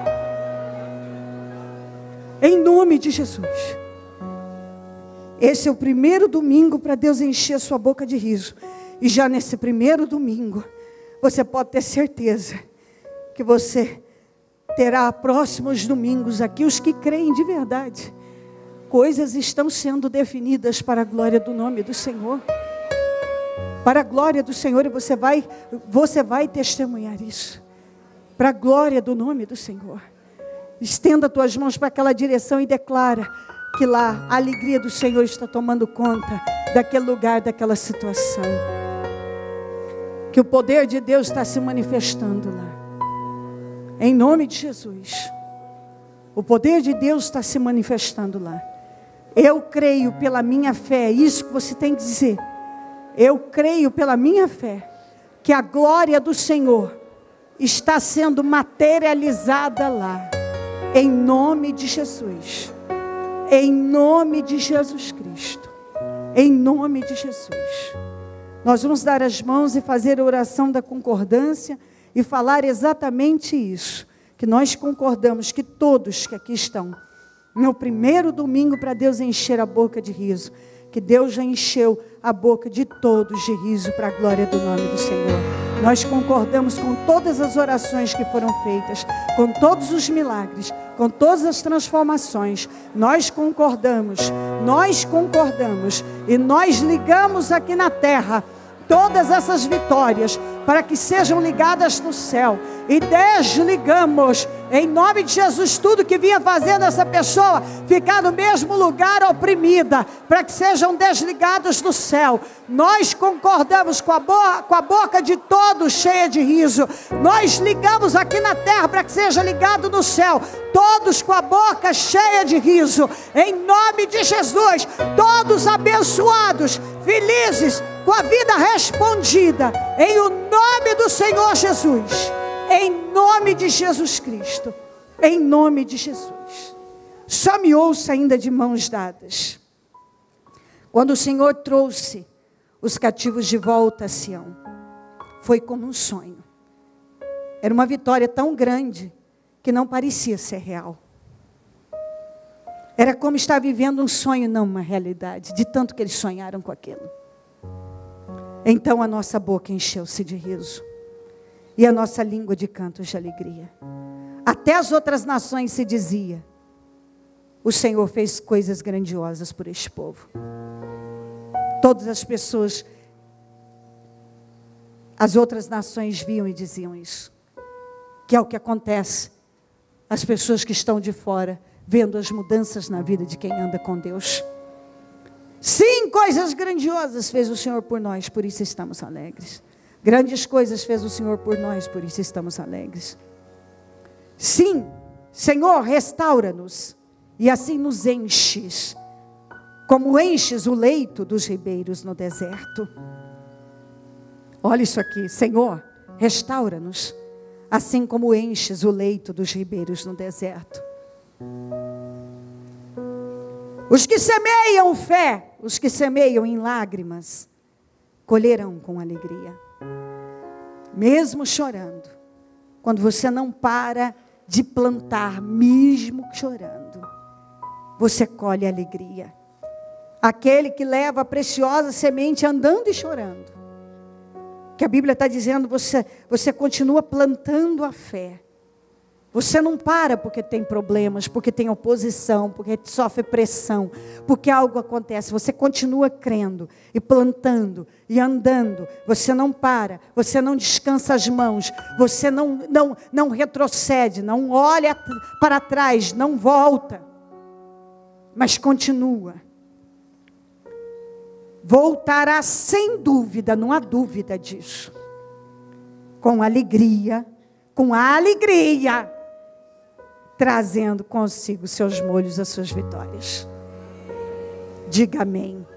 Speaker 1: Em nome de Jesus. Esse é o primeiro domingo para Deus encher a sua boca de riso. E já nesse primeiro domingo, você pode ter certeza que você terá próximos domingos aqui, os que creem de verdade. Coisas estão sendo definidas para a glória do nome do Senhor. Para a glória do Senhor, e você vai testemunhar isso. Para a glória do nome do Senhor. Estenda as tuas mãos para aquela direção e declara que lá a alegria do Senhor está tomando conta daquele lugar, daquela situação. Que o poder de Deus está se manifestando lá. Em nome de Jesus. O poder de Deus está se manifestando lá. Eu creio pela minha fé, é isso que você tem que dizer. Eu creio pela minha fé que a glória do Senhor está sendo materializada lá. Em nome de Jesus. Em nome de Jesus Cristo. Em nome de Jesus. Nós vamos dar as mãos e fazer a oração da concordância e falar exatamente isso. Que nós concordamos que todos que aqui estão, no primeiro domingo para Deus encher a boca de riso, que Deus já encheu a boca de todos de riso para a glória do nome do Senhor. Nós concordamos com todas as orações que foram feitas, com todos os milagres, com todas as transformações. Nós concordamos e nós ligamos aqui na terra todas essas vitórias para que sejam ligadas no céu. E desligamos, em nome de Jesus, tudo que vinha fazendo essa pessoa ficar no mesmo lugar oprimida, para que sejam desligados no céu. Nós concordamos com a boca de todos cheia de riso. Nós ligamos aqui na terra para que seja ligado no céu. Todos com a boca cheia de riso. Em nome de Jesus, todos abençoados, felizes, com a vida respondida, em o nome do Senhor Jesus, em nome de Jesus Cristo, em nome de Jesus. Só me ouça ainda de mãos dadas. Quando o Senhor trouxe os cativos de volta a Sião, foi como um sonho. Era uma vitória tão grande que não parecia ser real. Era como estar vivendo um sonho, não uma realidade, de tanto que eles sonharam com aquilo. Então a nossa boca encheu-se de riso. E a nossa língua de cantos de alegria. Até as outras nações se dizia: o Senhor fez coisas grandiosas por este povo. Todas as pessoas, as outras nações viam e diziam isso. Que é o que acontece. As pessoas que estão de fora, vendo as mudanças na vida de quem anda com Deus. Sim, coisas grandiosas fez o Senhor por nós, por isso estamos alegres. Grandes coisas fez o Senhor por nós, por isso estamos alegres. Sim, Senhor, restaura-nos e assim nos enches como enches o leito dos ribeiros no deserto. Olha isso aqui, Senhor, restaura-nos, assim como enches o leito dos ribeiros no deserto. Os que semeiam fé, os que semeiam em lágrimas, colherão com alegria. Mesmo chorando, quando você não para de plantar, mesmo chorando, você colhe alegria. Aquele que leva a preciosa semente andando e chorando, que a Bíblia está dizendo, você continua plantando a fé. Você não para porque tem problemas, porque tem oposição, porque sofre pressão, porque algo acontece. Você continua crendo e plantando e andando. Você não para, você não descansa as mãos, você não retrocede, não olha para trás, não volta, mas continua. Voltará sem dúvida, não há dúvida disso. Com alegria, trazendo consigo seus molhos, as suas vitórias. Diga amém.